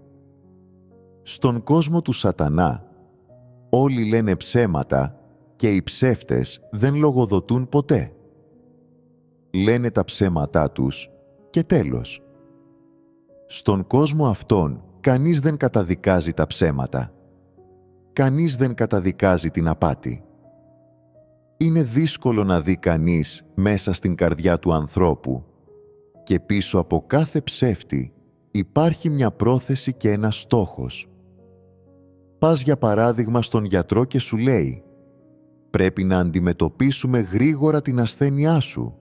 Στον κόσμο του σατανά, όλοι λένε ψέματα και οι ψεύτες δεν λογοδοτούν ποτέ. Λένε τα ψέματά τους και τέλος. Στον κόσμο αυτόν κανείς δεν καταδικάζει τα ψέματα. Κανείς δεν καταδικάζει την απάτη. Είναι δύσκολο να δει κανείς μέσα στην καρδιά του ανθρώπου και πίσω από κάθε ψεύτη υπάρχει μια πρόθεση και ένας στόχος. Πας για παράδειγμα στον γιατρό και σου λέει «Πρέπει να αντιμετωπίσουμε γρήγορα την ασθένειά σου.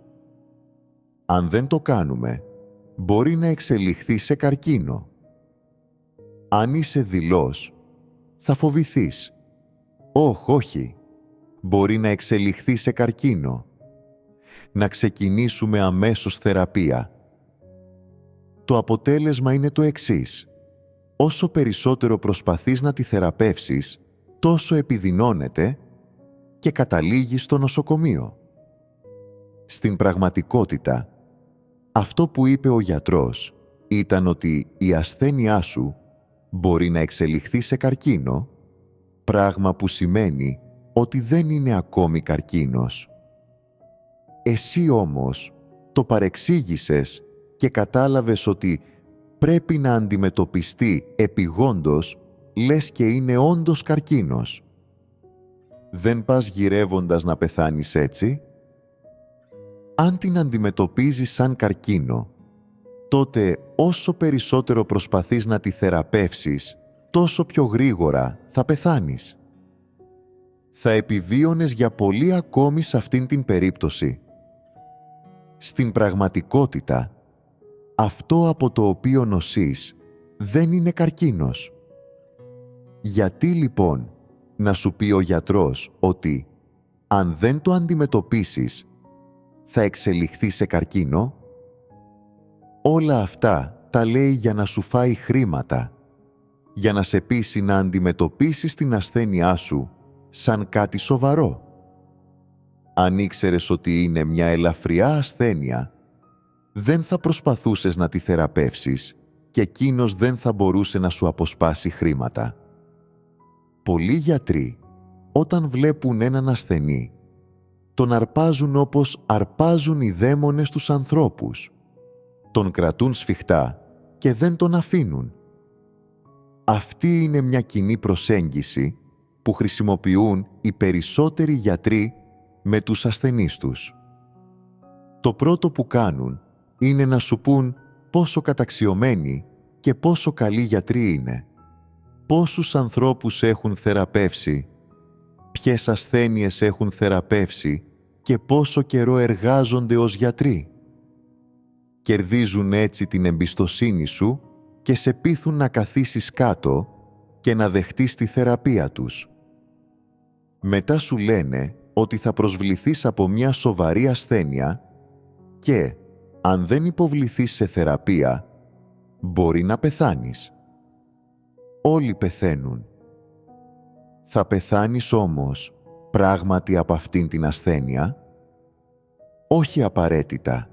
Αν δεν το κάνουμε, μπορεί να εξελιχθεί σε καρκίνο. Αν είσαι δειλός, θα φοβηθείς. Όχι, μπορεί να εξελιχθεί σε καρκίνο. Να ξεκινήσουμε αμέσως θεραπεία. Το αποτέλεσμα είναι το εξής. Όσο περισσότερο προσπαθείς να τη θεραπεύσεις, τόσο επιδεινώνεται και καταλήγει στο νοσοκομείο. Στην πραγματικότητα, αυτό που είπε ο γιατρός ήταν ότι η ασθένειά σου μπορεί να εξελιχθεί σε καρκίνο, πράγμα που σημαίνει ότι δεν είναι ακόμη καρκίνος. Εσύ όμως το παρεξήγησες και κατάλαβες ότι πρέπει να αντιμετωπιστεί επειγόντως, λες και είναι όντως καρκίνος. Δεν πας γυρεύοντας να πεθάνεις έτσι. Αν την αντιμετωπίζεις σαν καρκίνο, τότε όσο περισσότερο προσπαθείς να τη θεραπεύσεις, τόσο πιο γρήγορα θα πεθάνεις. Θα επιβίωνες για πολύ ακόμη σε αυτήν την περίπτωση. Στην πραγματικότητα, αυτό από το οποίο νοσείς δεν είναι καρκίνος. Γιατί λοιπόν να σου πει ο γιατρός ότι αν δεν το αντιμετωπίσεις θα εξελιχθεί σε καρκίνο? Όλα αυτά τα λέει για να σου φάει χρήματα, για να σε πείσει να αντιμετωπίσεις την ασθένειά σου σαν κάτι σοβαρό. Αν ήξερες ότι είναι μια ελαφριά ασθένεια, δεν θα προσπαθούσες να τη θεραπεύσεις και εκείνος δεν θα μπορούσε να σου αποσπάσει χρήματα. Πολλοί γιατροί, όταν βλέπουν έναν ασθενή, τον αρπάζουν όπως αρπάζουν οι δαίμονες τους ανθρώπους. Τον κρατούν σφιχτά και δεν τον αφήνουν. Αυτή είναι μια κοινή προσέγγιση που χρησιμοποιούν οι περισσότεροι γιατροί με τους ασθενείς τους. Το πρώτο που κάνουν είναι να σου πούν πόσο καταξιωμένοι και πόσο καλοί γιατροί είναι, πόσους ανθρώπους έχουν θεραπεύσει, ποιες ασθένειες έχουν θεραπεύσει και πόσο καιρό εργάζονται ως γιατροί. Κερδίζουν έτσι την εμπιστοσύνη σου και σε πείθουν να καθίσεις κάτω και να δεχτείς τη θεραπεία τους. Μετά σου λένε ότι θα προσβληθείς από μια σοβαρή ασθένεια και, αν δεν υποβληθείς σε θεραπεία, μπορεί να πεθάνεις. Όλοι πεθαίνουν. Θα πεθάνεις όμως πράγματι από αυτήν την ασθένεια? Όχι απαραίτητα.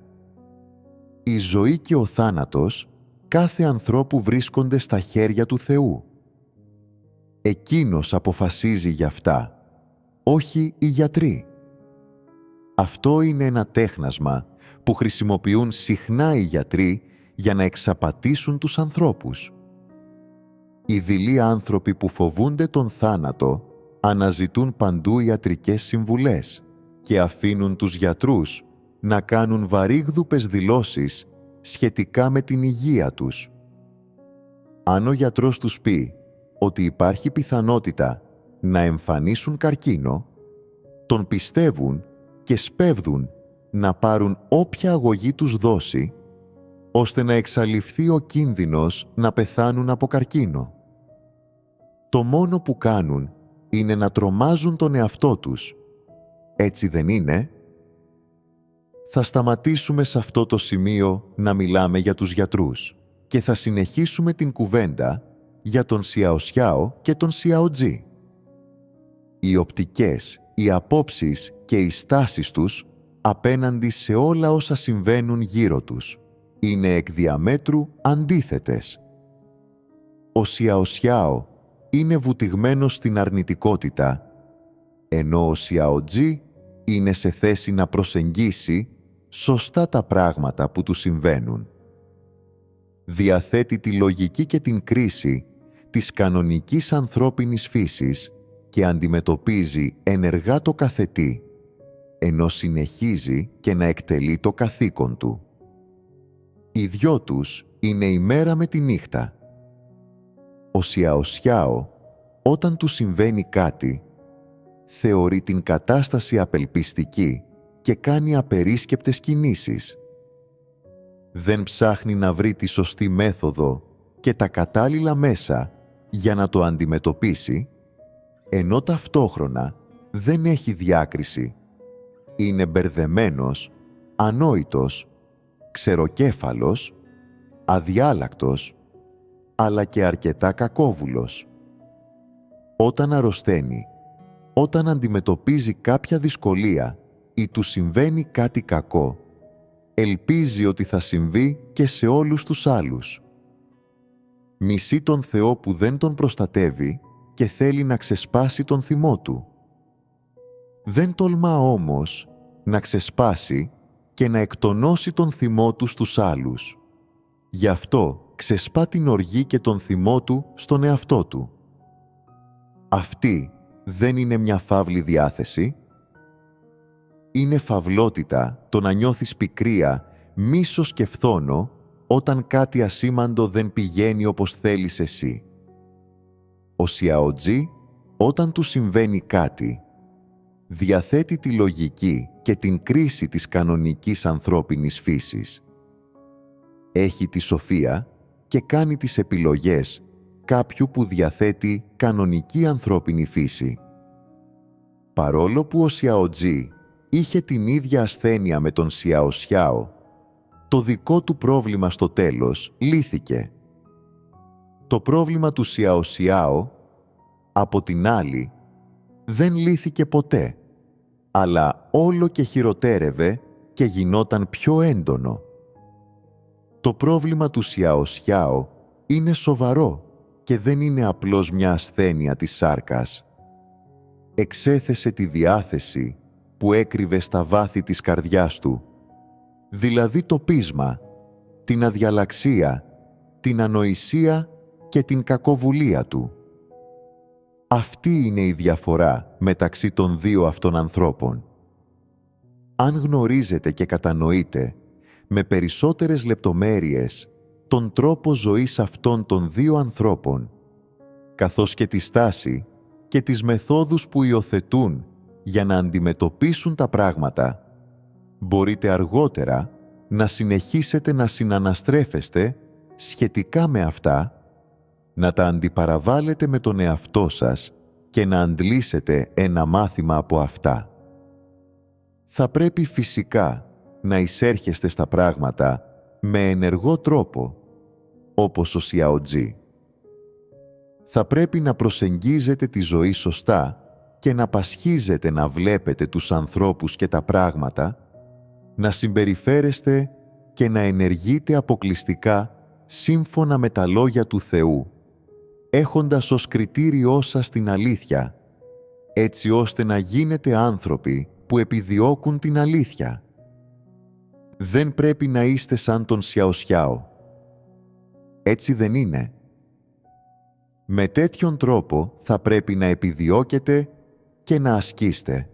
Η ζωή και ο θάνατος κάθε ανθρώπου βρίσκονται στα χέρια του Θεού. Εκείνος αποφασίζει γι' αυτά, όχι οι γιατροί. Αυτό είναι ένα τέχνασμα που χρησιμοποιούν συχνά οι γιατροί για να εξαπατήσουν τους ανθρώπους. Οι δειλοί άνθρωποι που φοβούνται τον θάνατο αναζητούν παντού ιατρικές συμβουλές και αφήνουν τους γιατρούς να κάνουν βαρύγδουπες δηλώσεις σχετικά με την υγεία τους. Αν ο γιατρός τους πει ότι υπάρχει πιθανότητα να εμφανίσουν καρκίνο, τον πιστεύουν και σπέβδουν να πάρουν όποια αγωγή τους δώσει, ώστε να εξαλειφθεί ο κίνδυνος να πεθάνουν από καρκίνο. Το μόνο που κάνουν είναι να τρομάζουν τον εαυτό τους. Έτσι δεν είναι? Θα σταματήσουμε σε αυτό το σημείο να μιλάμε για τους γιατρούς και θα συνεχίσουμε την κουβέντα για τον Σιαοσιάο και τον Σιαοτζή. Οι οπτικές, οι απόψεις και οι στάσεις τους απέναντι σε όλα όσα συμβαίνουν γύρω τους είναι εκ διαμέτρου αντίθετες. Ο Σιαοσιάο είναι βουτυγμένος στην αρνητικότητα, ενώ ο Σιαοτζή είναι σε θέση να προσεγγίσει σωστά τα πράγματα που του συμβαίνουν. Διαθέτει τη λογική και την κρίση της κανονικής ανθρώπινης φύσης και αντιμετωπίζει ενεργά το καθετή, ενώ συνεχίζει και να εκτελεί το καθήκον του. Οι δυο τους είναι η μέρα με τη νύχτα. Ο Σιαοσιάο, όταν του συμβαίνει κάτι, θεωρεί την κατάσταση απελπιστική και κάνει απερίσκεπτες κινήσεις. Δεν ψάχνει να βρει τη σωστή μέθοδο και τα κατάλληλα μέσα για να το αντιμετωπίσει, ενώ ταυτόχρονα δεν έχει διάκριση. Είναι μπερδεμένος, ανόητος, ξεροκέφαλος, αδιάλακτος, αλλά και αρκετά κακόβουλος. Όταν αρρωσταίνει, όταν αντιμετωπίζει κάποια δυσκολία ή του συμβαίνει κάτι κακό, ελπίζει ότι θα συμβεί και σε όλους τους άλλους. Μισεί τον Θεό που δεν τον προστατεύει και θέλει να ξεσπάσει τον θυμό του. Δεν τολμά όμως να ξεσπάσει και να εκτονώσει τον θυμό του στους άλλους. Γι' αυτό ξεσπά την οργή και τον θυμό του στον εαυτό του. Αυτή δεν είναι μια φαύλη διάθεση. Είναι φαυλότητα το να νιώθεις πικρία, μίσος και φθόνο όταν κάτι ασήμαντο δεν πηγαίνει όπως θέλεις εσύ. Ο Σιαοτζή, όταν του συμβαίνει κάτι, διαθέτει τη λογική και την κρίση της κανονικής ανθρώπινης φύσης. Έχει τη σοφία και κάνει τις επιλογές κάποιου που διαθέτει κανονική ανθρώπινη φύση. Παρόλο που ο Σιαοτζή είχε την ίδια ασθένεια με τον Σιαοσιάο, το δικό του πρόβλημα στο τέλος λύθηκε. Το πρόβλημα του Σιαοσιάο, από την άλλη, δεν λύθηκε ποτέ, αλλά όλο και χειροτέρευε και γινόταν πιο έντονο. Το πρόβλημα του Σιαοσιάο είναι σοβαρό και δεν είναι απλώς μια ασθένεια της σάρκας. Εξέθεσε τη διάθεση που έκρυβε στα βάθη της καρδιάς του, δηλαδή το πείσμα, την αδιαλαξία, την ανοησία και την κακοβουλία του. Αυτή είναι η διαφορά μεταξύ των δύο αυτών ανθρώπων. Αν γνωρίζετε και κατανοείτε με περισσότερες λεπτομέρειες τον τρόπο ζωής αυτών των δύο ανθρώπων, καθώς και τη στάση και τις μεθόδους που υιοθετούν για να αντιμετωπίσουν τα πράγματα, μπορείτε αργότερα να συνεχίσετε να συναναστρέφεστε σχετικά με αυτά, να τα αντιπαραβάλλετε με τον εαυτό σας και να αντλήσετε ένα μάθημα από αυτά. Θα πρέπει φυσικά να εισέρχεστε στα πράγματα με ενεργό τρόπο, όπως ο Σιαοτζή. Θα πρέπει να προσεγγίζετε τη ζωή σωστά και να πασχίζετε να βλέπετε τους ανθρώπους και τα πράγματα, να συμπεριφέρεστε και να ενεργείτε αποκλειστικά σύμφωνα με τα λόγια του Θεού, έχοντας ως κριτήριό σας την αλήθεια, έτσι ώστε να γίνετε άνθρωποι που επιδιώκουν την αλήθεια. Δεν πρέπει να είστε σαν τον Σιαοσιάο. Έτσι δεν είναι. Με τέτοιον τρόπο θα πρέπει να επιδιώκετε και να ασκείστε.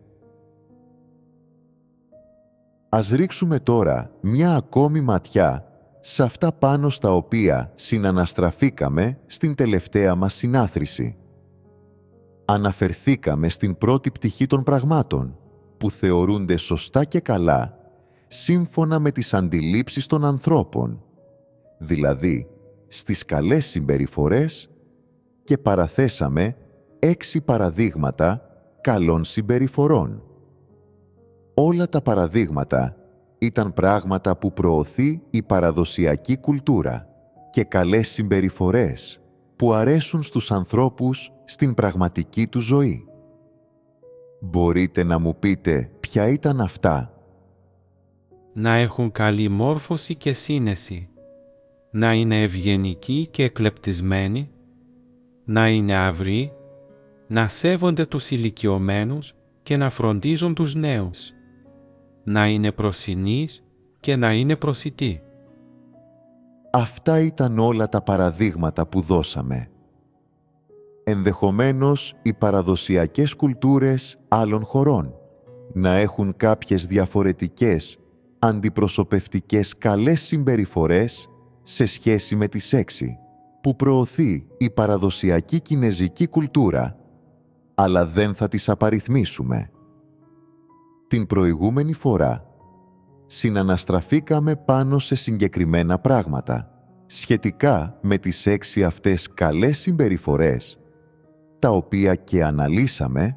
Ας ρίξουμε τώρα μια ακόμη ματιά σε αυτά πάνω στα οποία συναναστραφήκαμε στην τελευταία μας συνάθρηση. Αναφερθήκαμε στην πρώτη πτυχή των πραγμάτων, που θεωρούνται σωστά και καλά, σύμφωνα με τις αντιλήψεις των ανθρώπων, δηλαδή στις καλές συμπεριφορές, και παραθέσαμε 6 παραδείγματα καλών συμπεριφορών. Όλα τα παραδείγματα ήταν πράγματα που προωθεί η παραδοσιακή κουλτούρα και καλές συμπεριφορές που αρέσουν στους ανθρώπους στην πραγματική του ζωή. Μπορείτε να μου πείτε ποια ήταν αυτά? Να έχουν καλή μόρφωση και σύνεση, να είναι ευγενικοί και εκλεπτισμένοι, να είναι αυροί, να σέβονται τους ηλικιωμένους και να φροντίζουν τους νέους, να είναι προσινείς και να είναι προσιτοί. Αυτά ήταν όλα τα παραδείγματα που δώσαμε. Ενδεχομένως οι παραδοσιακές κουλτούρες άλλων χωρών να έχουν κάποιες διαφορετικές αντιπροσωπευτικές καλές συμπεριφορές σε σχέση με τις 6 που προωθεί η παραδοσιακή κινεζική κουλτούρα, αλλά δεν θα τις απαριθμίσουμε. Την προηγούμενη φορά συναναστραφήκαμε πάνω σε συγκεκριμένα πράγματα, σχετικά με τις 6 αυτές καλές συμπεριφορές, τα οποία και αναλύσαμε,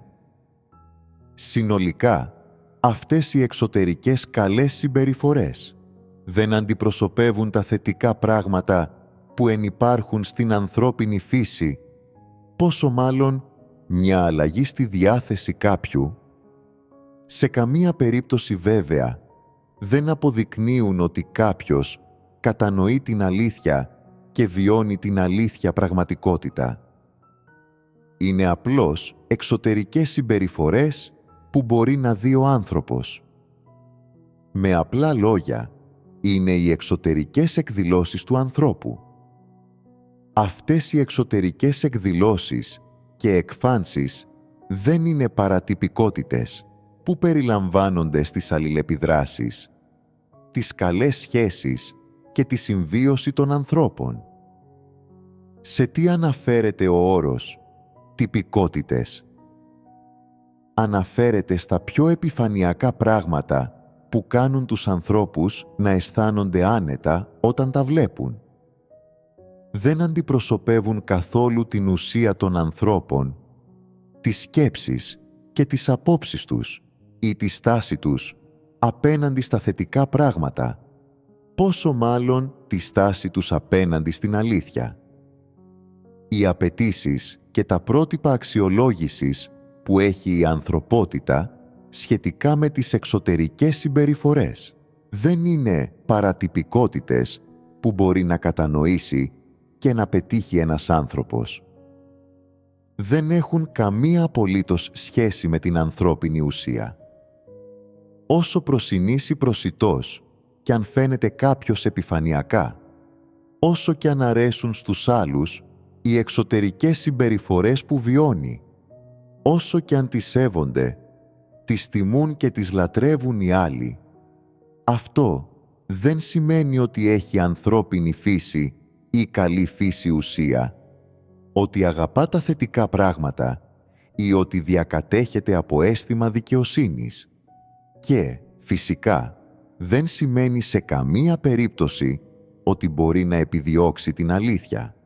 συνολικά αυτές οι εξωτερικές καλές συμπεριφορές δεν αντιπροσωπεύουν τα θετικά πράγματα που ενυπάρχουν στην ανθρώπινη φύση, πόσο μάλλον μια αλλαγή στη διάθεση κάποιου. Σε καμία περίπτωση βέβαια δεν αποδεικνύουν ότι κάποιος κατανοεί την αλήθεια και βιώνει την αλήθεια πραγματικότητα. Είναι απλώς εξωτερικές συμπεριφορές που μπορεί να δει ο άνθρωπος. Με απλά λόγια, είναι οι εξωτερικές εκδηλώσεις του ανθρώπου. Αυτές οι εξωτερικές εκδηλώσεις και εκφάνσεις δεν είναι παρατυπικότητες που περιλαμβάνονται στις αλληλεπιδράσεις, τις καλές σχέσεις και τη συμβίωση των ανθρώπων. Σε τι αναφέρεται ο όρος «τυπικότητες»? Αναφέρεται στα πιο επιφανειακά πράγματα που κάνουν τους ανθρώπους να αισθάνονται άνετα όταν τα βλέπουν. Δεν αντιπροσωπεύουν καθόλου την ουσία των ανθρώπων, τις σκέψεις και τις απόψεις τους ή τη στάση τους απέναντι στα θετικά πράγματα, πόσο μάλλον τη στάση τους απέναντι στην αλήθεια. Οι απαιτήσεις και τα πρότυπα αξιολόγησης που έχει η ανθρωπότητα σχετικά με τις εξωτερικές συμπεριφορές δεν είναι παρατυπικότητες που μπορεί να κατανοήσει και να πετύχει ένας άνθρωπος. Δεν έχουν καμία απολύτως σχέση με την ανθρώπινη ουσία. Όσο προσινής ή προσιτός κι αν φαίνεται κάποιος επιφανειακά, όσο κι αν αρέσουν στους άλλους οι εξωτερικές συμπεριφορές που βιώνει, όσο κι αν τις σέβονται, τις τιμούν και τις λατρεύουν οι άλλοι, αυτό δεν σημαίνει ότι έχει ανθρώπινη φύση ή καλή φύση ουσία, ότι αγαπά τα θετικά πράγματα ή ότι διακατέχεται από αίσθημα δικαιοσύνης. Και, φυσικά, δεν σημαίνει σε καμία περίπτωση ότι μπορεί να επιδιώξει την αλήθεια.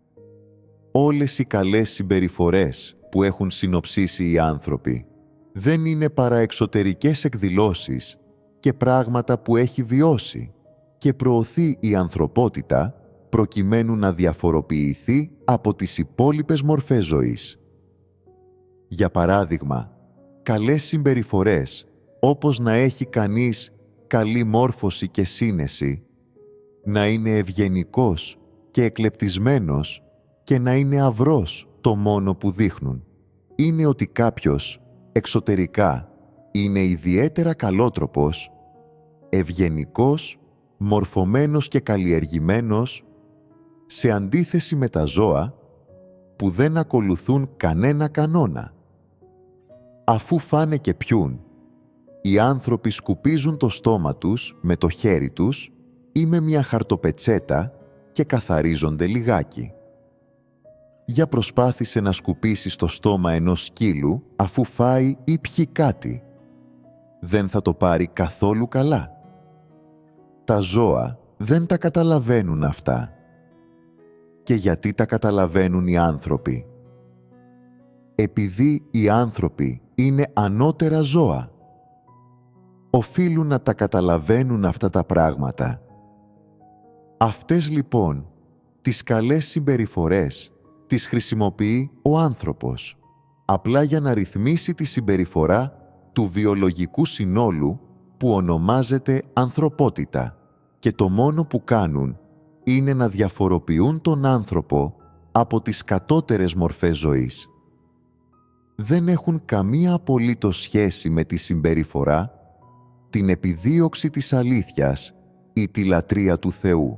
Όλες οι καλές συμπεριφορές που έχουν συνοψίσει οι άνθρωποι δεν είναι παρά εξωτερικές εκδηλώσεις και πράγματα που έχει βιώσει και προωθεί η ανθρωπότητα προκειμένου να διαφοροποιηθεί από τις υπόλοιπες μορφές ζωής. Για παράδειγμα, καλές συμπεριφορές όπως να έχει κανείς καλή μόρφωση και σύνεση, να είναι ευγενικός και εκλεπτισμένος και να είναι αυρός το μόνο που δείχνουν. Είναι ότι κάποιος εξωτερικά είναι ιδιαίτερα καλότροπος, ευγενικός, μορφωμένος και καλλιεργημένος, σε αντίθεση με τα ζώα που δεν ακολουθούν κανένα κανόνα. Αφού φάνε και πιούν, οι άνθρωποι σκουπίζουν το στόμα τους με το χέρι τους ή με μια χαρτοπετσέτα και καθαρίζονται λιγάκι. Για προσπάθησε να σκουπίσεις το στόμα ενός σκύλου αφού φάει ή πιει κάτι. Δεν θα το πάρει καθόλου καλά. Τα ζώα δεν τα καταλαβαίνουν αυτά. Και γιατί τα καταλαβαίνουν οι άνθρωποι? Επειδή οι άνθρωποι είναι ανώτερα ζώα. Οφείλουν να τα καταλαβαίνουν αυτά τα πράγματα. Αυτές λοιπόν τις καλές συμπεριφορές τις χρησιμοποιεί ο άνθρωπος, απλά για να ρυθμίσει τη συμπεριφορά του βιολογικού συνόλου που ονομάζεται ανθρωπότητα, και το μόνο που κάνουν είναι να διαφοροποιούν τον άνθρωπο από τις κατώτερες μορφές ζωής. Δεν έχουν καμία απολύτως σχέση με τη συμπεριφορά, την επιδίωξη της αλήθειας ή τη λατρεία του Θεού.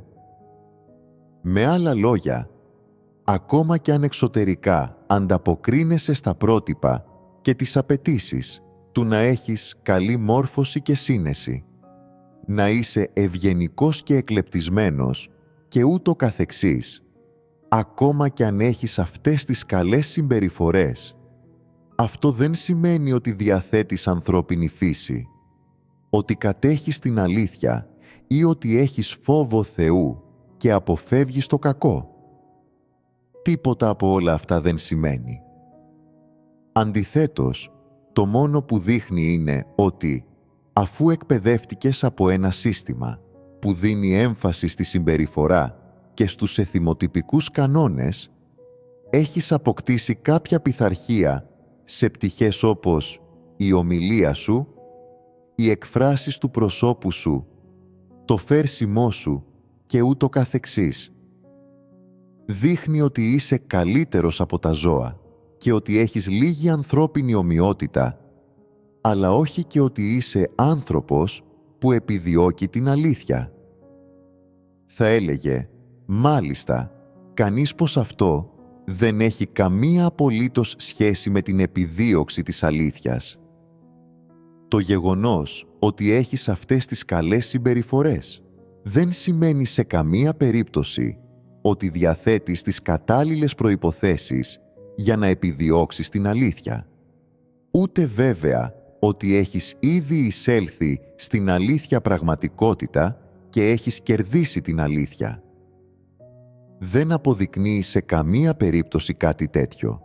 Με άλλα λόγια, ακόμα κι αν εξωτερικά ανταποκρίνεσαι στα πρότυπα και τις απαιτήσεις του να έχεις καλή μόρφωση και σύνεση, να είσαι ευγενικός και εκλεπτισμένος και ούτω καθεξής, ακόμα κι αν έχεις αυτές τις καλές συμπεριφορές, αυτό δεν σημαίνει ότι διαθέτεις ανθρώπινη φύση, ότι κατέχεις την αλήθεια ή ότι έχεις φόβο Θεού και αποφεύγεις το κακό. Τίποτα από όλα αυτά δεν σημαίνει. Αντιθέτως, το μόνο που δείχνει είναι ότι αφού εκπαιδεύτηκες από ένα σύστημα που δίνει έμφαση στη συμπεριφορά και στους εθιμοτυπικούς κανόνες, έχεις αποκτήσει κάποια πειθαρχία σε πτυχές όπως η ομιλία σου, οι εκφράσεις του προσώπου σου, το φέρσιμό σου και ούτω καθεξής. Δείχνει ότι είσαι καλύτερος από τα ζώα και ότι έχεις λίγη ανθρώπινη ομοιότητα, αλλά όχι και ότι είσαι άνθρωπος που επιδιώκει την αλήθεια. Θα έλεγε, μάλιστα, κανείς πως αυτό δεν έχει καμία απολύτως σχέση με την επιδίωξη της αλήθειας. Το γεγονός ότι έχεις αυτές τις καλές συμπεριφορές δεν σημαίνει σε καμία περίπτωση ότι διαθέτεις τις κατάλληλες προϋποθέσεις για να επιδιώξεις την αλήθεια. Ούτε βέβαια ότι έχεις ήδη εισέλθει στην αλήθεια πραγματικότητα και έχεις κερδίσει την αλήθεια. Δεν αποδεικνύει σε καμία περίπτωση κάτι τέτοιο.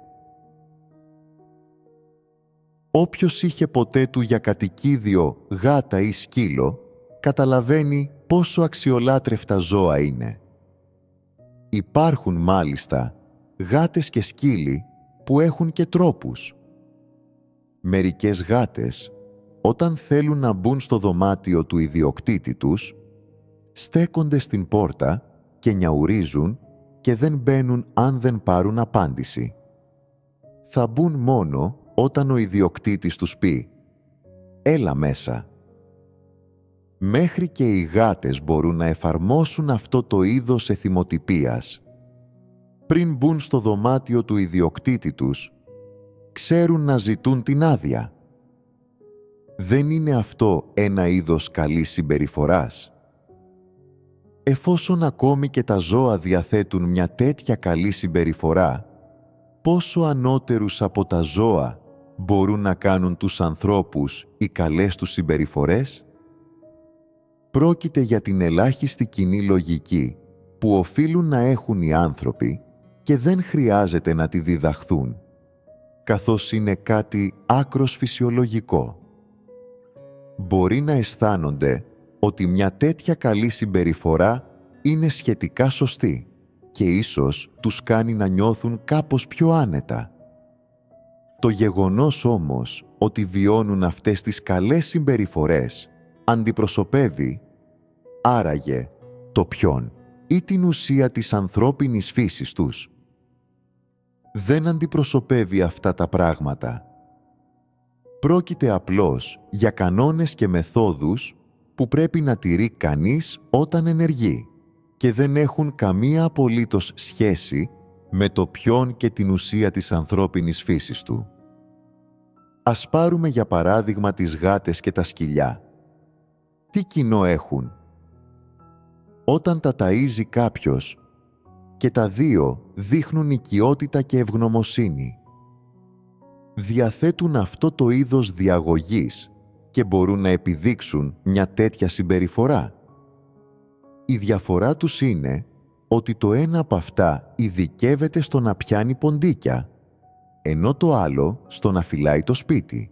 Όποιος είχε ποτέ του για κατοικίδιο γάτα ή σκύλο, καταλαβαίνει πόσο αξιολάτρευτα ζώα είναι. Υπάρχουν μάλιστα γάτες και σκύλοι που έχουν και τρόπους. Μερικές γάτες, όταν θέλουν να μπουν στο δωμάτιο του ιδιοκτήτη τους, στέκονται στην πόρτα και νιαουρίζουν και δεν μπαίνουν αν δεν πάρουν απάντηση. Θα μπουν μόνο όταν ο ιδιοκτήτης τους πει «Έλα μέσα». Μέχρι και οι γάτες μπορούν να εφαρμόσουν αυτό το είδος εθιμοτυπίας. Πριν μπουν στο δωμάτιο του ιδιοκτήτη τους, ξέρουν να ζητούν την άδεια. Δεν είναι αυτό ένα είδος καλής συμπεριφοράς? Εφόσον ακόμη και τα ζώα διαθέτουν μια τέτοια καλή συμπεριφορά, πόσο ανώτερους από τα ζώα μπορούν να κάνουν τους ανθρώπους οι καλές τους συμπεριφορές? Πρόκειται για την ελάχιστη κοινή λογική που οφείλουν να έχουν οι άνθρωποι και δεν χρειάζεται να τη διδαχθούν, καθώς είναι κάτι άκρως φυσιολογικό. Μπορεί να αισθάνονται ότι μια τέτοια καλή συμπεριφορά είναι σχετικά σωστή και ίσως τους κάνει να νιώθουν κάπως πιο άνετα. Το γεγονός όμως ότι βιώνουν αυτές τις καλές συμπεριφορές αντιπροσωπεύει, άραγε, το ποιον ή την ουσία της ανθρώπινης φύσης τους. Δεν αντιπροσωπεύει αυτά τα πράγματα. Πρόκειται απλώς για κανόνες και μεθόδους που πρέπει να τηρεί κανείς όταν ενεργεί και δεν έχουν καμία απολύτως σχέση με το ποιον και την ουσία της ανθρώπινης φύσης του. Ας πάρουμε για παράδειγμα τις γάτες και τα σκυλιά. Τι κοινό έχουν? Όταν τα ταΐζει κάποιος, και τα δύο δείχνουν οικειότητα και ευγνωμοσύνη. Διαθέτουν αυτό το είδος διαγωγής και μπορούν να επιδείξουν μια τέτοια συμπεριφορά. Η διαφορά τους είναι ότι το ένα από αυτά ειδικεύεται στο να πιάνει ποντίκια, ενώ το άλλο στο να φυλάει το σπίτι.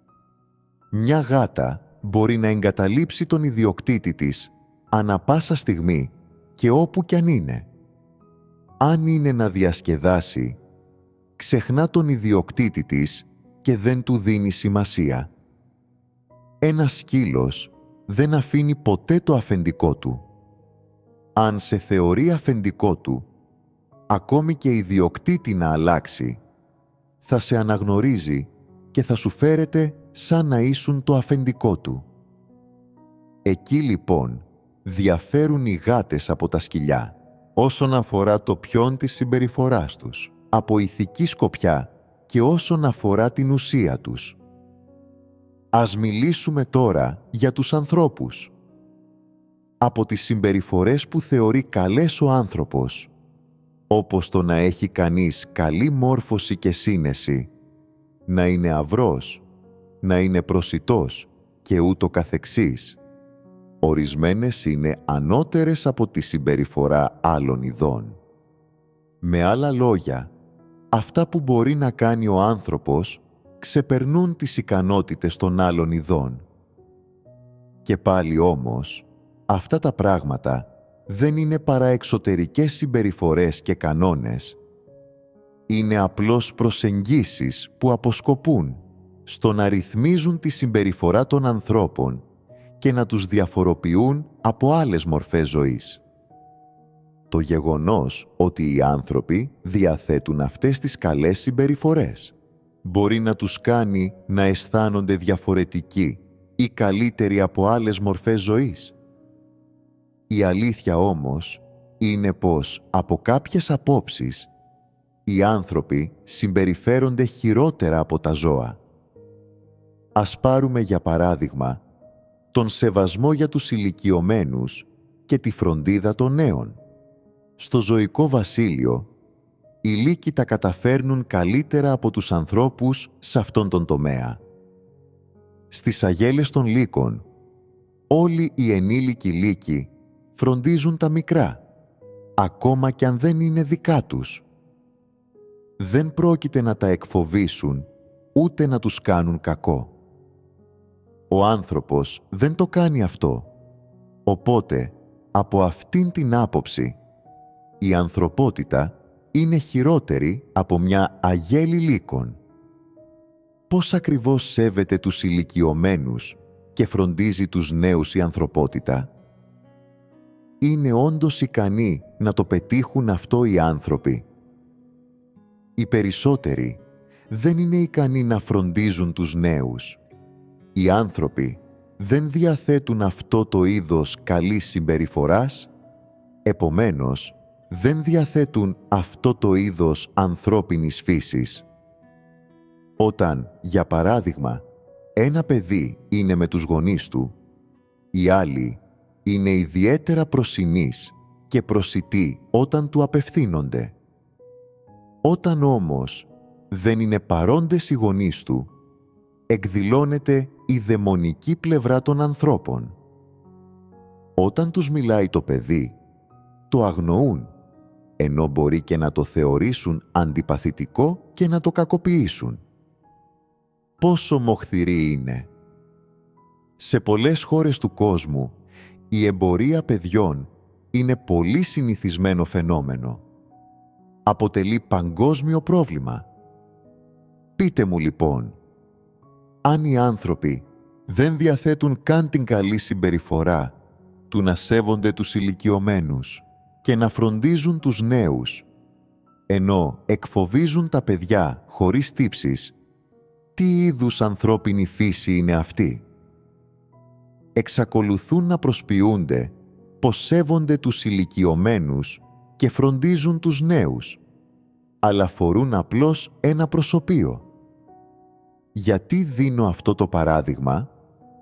Μια γάτα μπορεί να εγκαταλείψει τον ιδιοκτήτη της ανά πάσα στιγμή και όπου κι αν είναι. Αν είναι να διασκεδάσει, ξεχνά τον ιδιοκτήτη της και δεν του δίνει σημασία. Ένας σκύλος δεν αφήνει ποτέ το αφεντικό του. Αν σε θεωρεί αφεντικό του, ακόμη και ιδιοκτήτη να αλλάξει, θα σε αναγνωρίζει και θα σου φέρεται σαν να ήσουν το αφεντικό του. Εκεί λοιπόν διαφέρουν οι γάτες από τα σκυλιά όσον αφορά το ποιόν της συμπεριφοράς τους, από ηθική σκοπιά και όσον αφορά την ουσία τους. Ας μιλήσουμε τώρα για τους ανθρώπους. Από τις συμπεριφορές που θεωρεί καλές ο άνθρωπος, όπως το να έχει κανείς καλή μόρφωση και σύνεση, να είναι αυρός, να είναι προσιτός και ούτω καθεξής, Ορισμένες είναι ανώτερες από τη συμπεριφορά άλλων ειδών. Με άλλα λόγια, αυτά που μπορεί να κάνει ο άνθρωπος ξεπερνούν τις ικανότητες των άλλων ειδών. Και πάλι όμως, αυτά τα πράγματα δεν είναι παρά εξωτερικές συμπεριφορές και κανόνες. Είναι απλώς προσεγγίσεις που αποσκοπούν στο να ρυθμίζουν τη συμπεριφορά των ανθρώπων και να τους διαφοροποιούν από άλλες μορφές ζωής. Το γεγονός ότι οι άνθρωποι διαθέτουν αυτές τις καλές συμπεριφορές μπορεί να τους κάνει να αισθάνονται διαφορετικοί ή καλύτεροι από άλλες μορφές ζωής. Η αλήθεια όμως είναι πως από κάποιες απόψεις οι άνθρωποι συμπεριφέρονται χειρότερα από τα ζώα. Ας πάρουμε για παράδειγμα τον σεβασμό για τους ηλικιωμένους και τη φροντίδα των νέων. Στο ζωικό βασίλειο, οι λύκοι τα καταφέρνουν καλύτερα από τους ανθρώπους σε αυτόν τον τομέα. Στις αγέλες των λύκων, όλοι οι ενήλικοι λύκοι φροντίζουν τα μικρά, ακόμα κι αν δεν είναι δικά τους. Δεν πρόκειται να τα εκφοβήσουν, ούτε να τους κάνουν κακό. Ο άνθρωπος δεν το κάνει αυτό. Οπότε, από αυτήν την άποψη, η ανθρωπότητα είναι χειρότερη από μια αγέλη λύκων. Πώς ακριβώς σέβεται τους ηλικιωμένους και φροντίζει τους νέους η ανθρωπότητα? Είναι όντως ικανοί να το πετύχουν αυτό οι άνθρωποι? Οι περισσότεροι δεν είναι ικανοί να φροντίζουν τους νέους. Οι άνθρωποι δεν διαθέτουν αυτό το είδος καλής συμπεριφοράς, επομένως δεν διαθέτουν αυτό το είδος ανθρώπινης φύσης. Όταν, για παράδειγμα, ένα παιδί είναι με τους γονείς του, οι άλλοι είναι ιδιαίτερα προσινείς και προσιτοί όταν του απευθύνονται. Όταν όμως δεν είναι παρόντες οι γονείς του, εκδηλώνεται η δαιμονική πλευρά των ανθρώπων. Όταν τους μιλάει το παιδί, το αγνοούν, ενώ μπορεί και να το θεωρήσουν αντιπαθητικό και να το κακοποιήσουν. Πόσο μοχθηρή είναι! Σε πολλές χώρες του κόσμου, η εμπορία παιδιών είναι πολύ συνηθισμένο φαινόμενο. Αποτελεί παγκόσμιο πρόβλημα. Πείτε μου λοιπόν, αν οι άνθρωποι δεν διαθέτουν καν την καλή συμπεριφορά του να σέβονται τους ηλικιωμένους και να φροντίζουν τους νέους, ενώ εκφοβίζουν τα παιδιά χωρίς τύψεις, τι είδους ανθρώπινη φύση είναι αυτή? Εξακολουθούν να προσποιούνται πως σέβονται τους ηλικιωμένους και φροντίζουν τους νέους, αλλά φορούν απλώς ένα προσωπείο. Γιατί δίνω αυτό το παράδειγμα?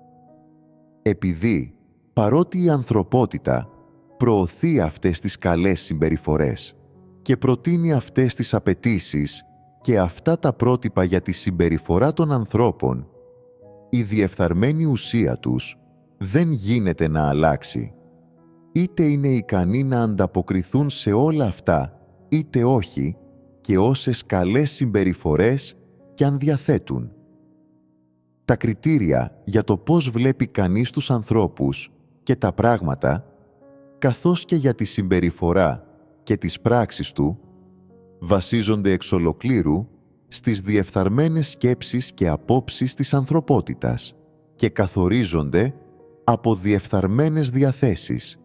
Επειδή, παρότι η ανθρωπότητα προωθεί αυτές τις καλές συμπεριφορές και προτείνει αυτές τις απαιτήσεις και αυτά τα πρότυπα για τη συμπεριφορά των ανθρώπων, η διεφθαρμένη ουσία τους δεν γίνεται να αλλάξει. Είτε είναι ικανοί να ανταποκριθούν σε όλα αυτά, είτε όχι, και όσες καλές συμπεριφορές κι αν διαθέτουν. Τα κριτήρια για το πώς βλέπει κανείς τους ανθρώπους και τα πράγματα, καθώς και για τη συμπεριφορά και τις πράξεις του, βασίζονται εξ ολοκλήρου στις διεφθαρμένες σκέψεις και απόψεις της ανθρωπότητας και καθορίζονται από διεφθαρμένες διαθέσεις.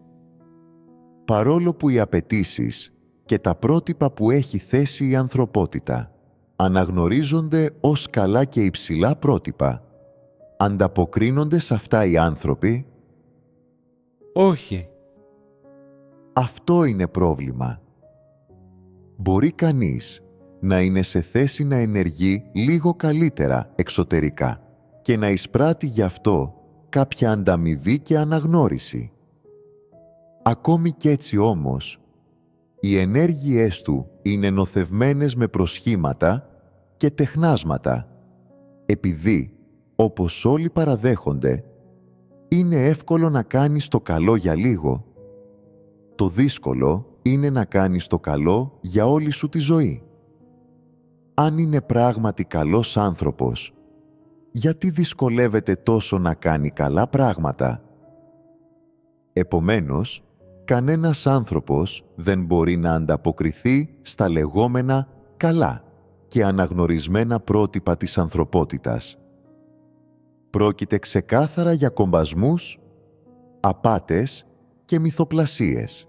Παρόλο που οι απαιτήσεις και τα πρότυπα που έχει θέσει η ανθρωπότητα αναγνωρίζονται ως καλά και υψηλά πρότυπα, ανταποκρίνονται σε αυτά οι άνθρωποι? Όχι. Αυτό είναι πρόβλημα. Μπορεί κανείς να είναι σε θέση να ενεργεί λίγο καλύτερα εξωτερικά και να εισπράττει γι' αυτό κάποια ανταμοιβή και αναγνώριση. Ακόμη κι έτσι όμως, οι ενέργειές του είναι νοθευμένες με προσχήματα και τεχνάσματα, επειδή, όπως όλοι παραδέχονται, είναι εύκολο να κάνεις το καλό για λίγο. Το δύσκολο είναι να κάνεις το καλό για όλη σου τη ζωή. Αν είναι πράγματι καλός άνθρωπος, γιατί δυσκολεύεται τόσο να κάνει καλά πράγματα? Επομένως, κανένας άνθρωπος δεν μπορεί να ανταποκριθεί στα λεγόμενα καλά και αναγνωρισμένα πρότυπα της ανθρωπότητας. Πρόκειται ξεκάθαρα για κομπασμούς, απάτες και μυθοπλασίες.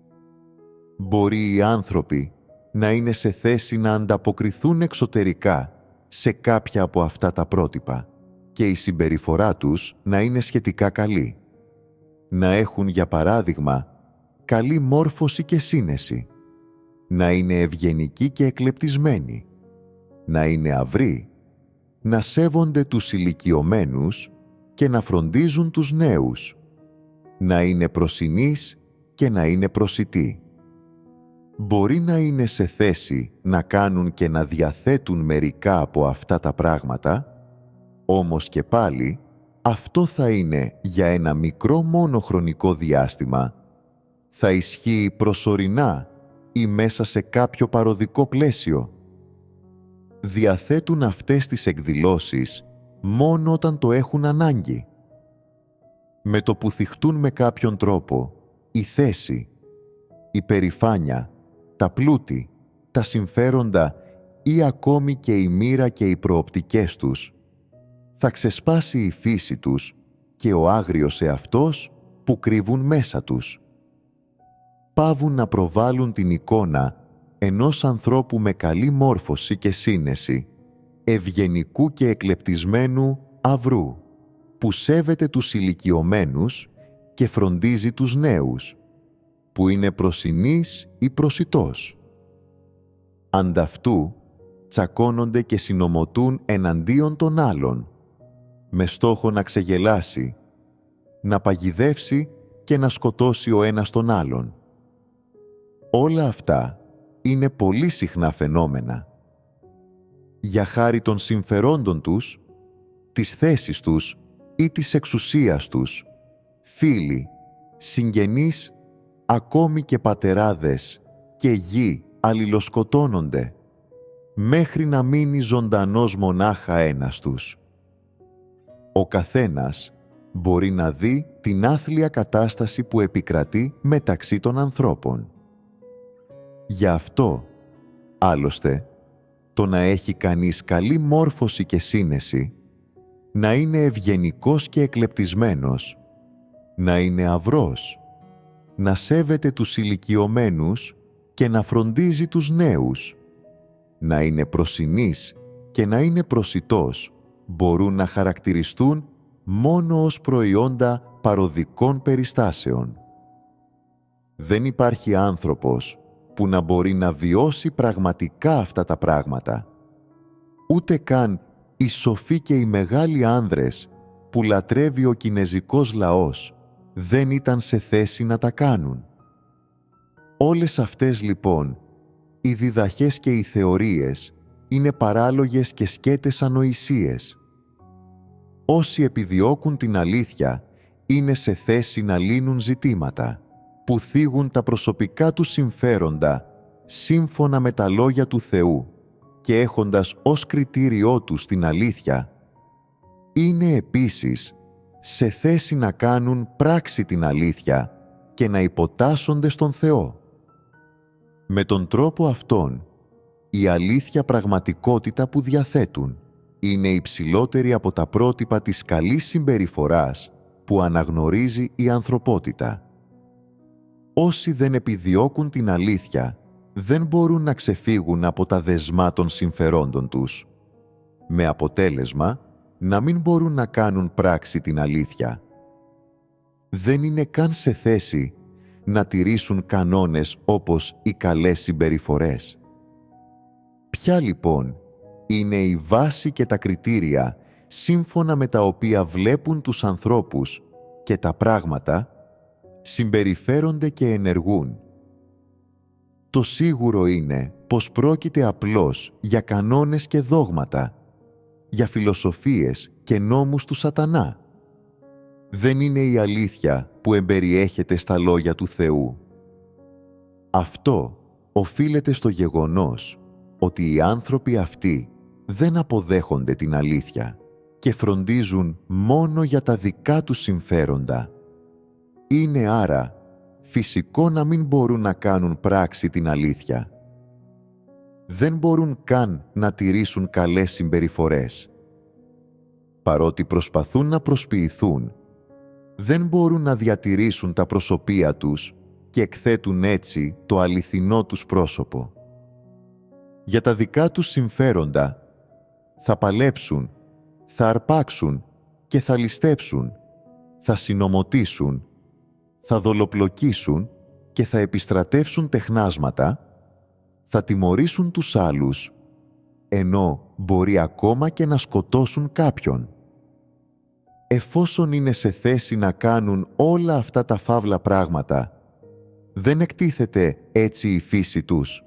Μπορεί οι άνθρωποι να είναι σε θέση να ανταποκριθούν εξωτερικά σε κάποια από αυτά τα πρότυπα και η συμπεριφορά τους να είναι σχετικά καλή. Να έχουν, για παράδειγμα, καλή μόρφωση και σύνεση, να είναι ευγενικοί και εκλεπτισμένοι, να είναι αυροί, να σέβονται τους ηλικιωμένους και να φροντίζουν τους νέους, να είναι προσινείς και να είναι προσιτοί. Μπορεί να είναι σε θέση να κάνουν και να διαθέτουν μερικά από αυτά τα πράγματα, όμως και πάλι αυτό θα είναι για ένα μικρό μόνο χρονικό διάστημα, θα ισχύει προσωρινά ή μέσα σε κάποιο παροδικό πλαίσιο. Διαθέτουν αυτές τις εκδηλώσεις μόνο όταν το έχουν ανάγκη. Με το που θυχτούν με κάποιον τρόπο η θέση, η περηφάνεια, τα πλούτη, τα συμφέροντα ή ακόμη και η μοίρα και οι προοπτικές τους, θα ξεσπάσει η φύση τους και ο άγριος εαυτός που κρύβουν μέσα τους. Παύουν να προβάλλουν την εικόνα ενός ανθρώπου με καλή μόρφωση και σύνεση, ευγενικού και εκλεπτισμένου αυρού, που σέβεται τους ηλικιωμένους και φροντίζει τους νέους, που είναι προσινής ή προσιτός. Ανταυτού τσακώνονται και συνομωτούν εναντίον των άλλων, με στόχο να ξεγελάσει, να παγιδεύσει και να σκοτώσει ο ένας τον άλλον. Όλα αυτά είναι πολύ συχνά φαινόμενα. Για χάρη των συμφερόντων τους, της θέσης τους ή της εξουσίας τους, φίλοι, συγγενείς, ακόμη και πατεράδες και γη αλληλοσκοτώνονται, μέχρι να μείνει ζωντανός μονάχα ένας τους. Ο καθένας μπορεί να δει την άθλια κατάσταση που επικρατεί μεταξύ των ανθρώπων. Γι' αυτό, άλλωστε, το να έχει κανείς καλή μόρφωση και σύνεση, να είναι ευγενικός και εκλεπτισμένος, να είναι αυρός, να σέβεται τους ηλικιωμένους και να φροντίζει τους νέους, να είναι προσινής και να είναι προσιτός, μπορούν να χαρακτηριστούν μόνο ως προϊόντα παροδικών περιστάσεων. Δεν υπάρχει άνθρωπος που να μπορεί να βιώσει πραγματικά αυτά τα πράγματα. Ούτε καν οι σοφοί και οι μεγάλοι άνδρες που λατρεύει ο κινεζικός λαός δεν ήταν σε θέση να τα κάνουν. Όλες αυτές λοιπόν οι διδαχές και οι θεωρίες είναι παράλογες και σκέτες ανοησίες. Όσοι επιδιώκουν την αλήθεια είναι σε θέση να λύνουν ζητήματα που θίγουν τα προσωπικά τους συμφέροντα σύμφωνα με τα λόγια του Θεού και έχοντας ως κριτήριό τους την αλήθεια, είναι επίσης σε θέση να κάνουν πράξη την αλήθεια και να υποτάσσονται στον Θεό. Με τον τρόπο αυτόν, η αλήθεια πραγματικότητα που διαθέτουν είναι υψηλότερη από τα πρότυπα της καλής συμπεριφοράς που αναγνωρίζει η ανθρωπότητα. Όσοι δεν επιδιώκουν την αλήθεια δεν μπορούν να ξεφύγουν από τα δεσμά των συμφερόντων τους, με αποτέλεσμα να μην μπορούν να κάνουν πράξη την αλήθεια. Δεν είναι καν σε θέση να τηρήσουν κανόνες όπως οι καλές συμπεριφορές. Ποια λοιπόν είναι η βάση και τα κριτήρια σύμφωνα με τα οποία βλέπουν τους ανθρώπους και τα πράγματα, συμπεριφέρονται και ενεργούν? Το σίγουρο είναι πως πρόκειται απλώς για κανόνες και δόγματα, για φιλοσοφίες και νόμους του σατανά. δεν είναι η αλήθεια που εμπεριέχεται στα λόγια του Θεού. Αυτό οφείλεται στο γεγονός ότι οι άνθρωποι αυτοί δεν αποδέχονται την αλήθεια και φροντίζουν μόνο για τα δικά τους συμφέροντα. Είναι άρα φυσικό να μην μπορούν να κάνουν πράξη την αλήθεια. Δεν μπορούν καν να τηρήσουν καλές συμπεριφορές. Παρότι προσπαθούν να προσποιηθούν, δεν μπορούν να διατηρήσουν τα προσωπία τους και εκθέτουν έτσι το αληθινό τους πρόσωπο. Για τα δικά τους συμφέροντα θα παλέψουν, θα αρπάξουν και θα ληστέψουν, θα συνομωτήσουν, θα δολοπλοκίσουν και θα επιστρατεύσουν τεχνάσματα, θα τιμωρήσουν τους άλλους, ενώ μπορεί ακόμα και να σκοτώσουν κάποιον. Εφόσον είναι σε θέση να κάνουν όλα αυτά τα φαύλα πράγματα, δεν εκτίθεται έτσι η φύση τους.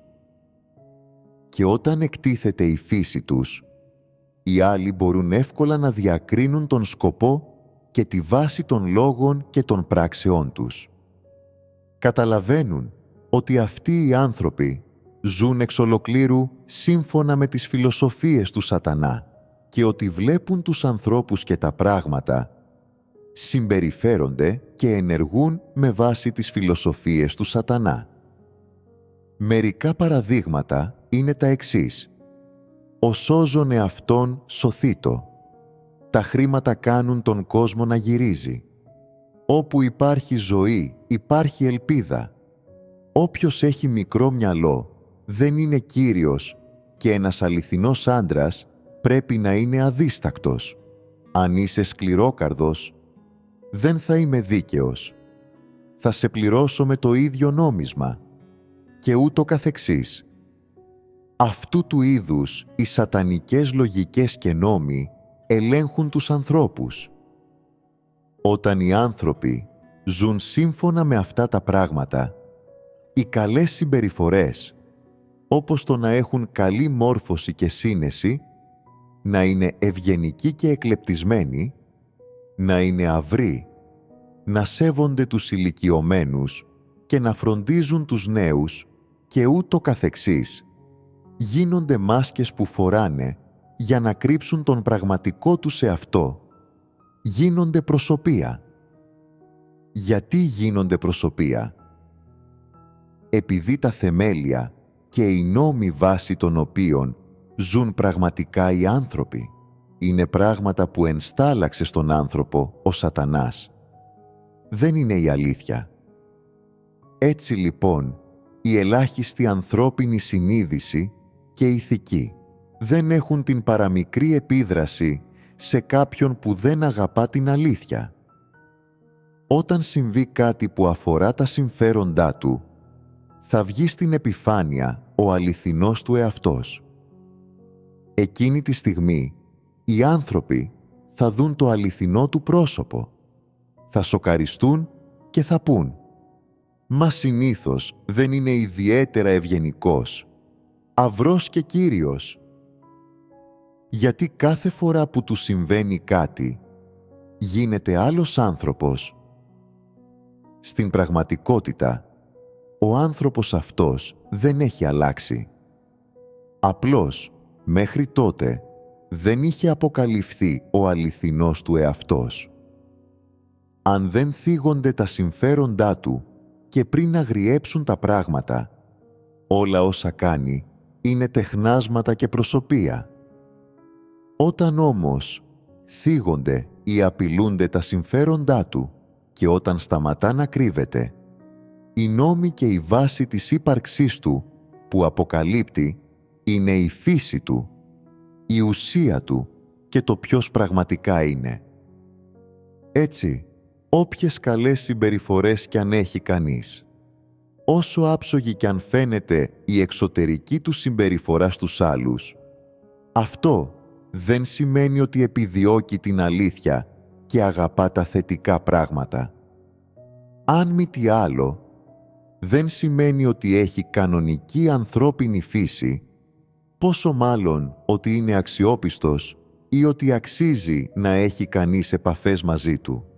Και όταν εκτίθεται η φύση τους, οι άλλοι μπορούν εύκολα να διακρίνουν τον σκοπό και τη βάση των λόγων και των πράξεών τους. Καταλαβαίνουν ότι αυτοί οι άνθρωποι ζουν εξ ολοκλήρου σύμφωνα με τις φιλοσοφίες του Σατανά και ότι βλέπουν τους ανθρώπους και τα πράγματα, συμπεριφέρονται και ενεργούν με βάση τις φιλοσοφίες του Σατανά. Μερικά παραδείγματα είναι τα εξής. «Ο σώζον εαυτόν σωθήτω». Τα χρήματα κάνουν τον κόσμο να γυρίζει. Όπου υπάρχει ζωή, υπάρχει ελπίδα. Όποιος έχει μικρό μυαλό δεν είναι κύριος και ένας αληθινός άντρας πρέπει να είναι αδίστακτος. Αν είσαι σκληρόκαρδος, δεν θα είμαι δίκαιος. Θα σε πληρώσω με το ίδιο νόμισμα και ούτω καθεξής. Αυτού του είδους οι σατανικές λογικές και νόμοι ελέγχουν τους ανθρώπους. Όταν οι άνθρωποι ζουν σύμφωνα με αυτά τα πράγματα, οι καλές συμπεριφορές, όπως το να έχουν καλή μόρφωση και σύνεση, να είναι ευγενικοί και εκλεπτισμένοι, να είναι αυροί, να σέβονται τους ηλικιωμένους και να φροντίζουν τους νέους και ούτω καθεξής, γίνονται μάσκες που φοράνε για να κρύψουν τον πραγματικό τους εαυτό. Γίνονται προσωπία. Γιατί γίνονται προσωπία? Επειδή τα θεμέλια και οι νόμοι βάσει των οποίων ζουν πραγματικά οι άνθρωποι είναι πράγματα που ενστάλλαξε στον άνθρωπο ο Σατανάς. Δεν είναι η αλήθεια. Έτσι λοιπόν, η ελάχιστη ανθρώπινη συνείδηση και ηθική δεν έχουν την παραμικρή επίδραση σε κάποιον που δεν αγαπά την αλήθεια. Όταν συμβεί κάτι που αφορά τα συμφέροντά του, θα βγει στην επιφάνεια ο αληθινός του εαυτός. Εκείνη τη στιγμή, οι άνθρωποι θα δουν το αληθινό του πρόσωπο, θα σοκαριστούν και θα πούν «Μα συνήθως δεν είναι ιδιαίτερα ευγενικός, αυρός και κύριος». Γιατί κάθε φορά που του συμβαίνει κάτι, γίνεται άλλος άνθρωπος. Στην πραγματικότητα, ο άνθρωπος αυτός δεν έχει αλλάξει. Απλώς, μέχρι τότε, δεν είχε αποκαλυφθεί ο αληθινός του εαυτός. Αν δεν θίγονται τα συμφέροντά του και πριν αγριέψουν τα πράγματα, όλα όσα κάνει είναι τεχνάσματα και προσωπία. Όταν όμως θίγονται ή απειλούνται τα συμφέροντά του και όταν σταματά να κρύβεται, οι νόμοι και η βάση της ύπαρξής του που αποκαλύπτει είναι η φύση του, η ουσία του και το ποιος πραγματικά είναι. Έτσι, όποιες καλές συμπεριφορές κι αν έχει κανείς, όσο άψογη κι αν φαίνεται η εξωτερική του συμπεριφορά στους άλλους, αυτό δεν σημαίνει ότι επιδιώκει την αλήθεια και αγαπά τα θετικά πράγματα. Αν μη τι άλλο, δεν σημαίνει ότι έχει κανονική ανθρώπινη φύση, πόσο μάλλον ότι είναι αξιόπιστος ή ότι αξίζει να έχει κανείς επαφές μαζί του.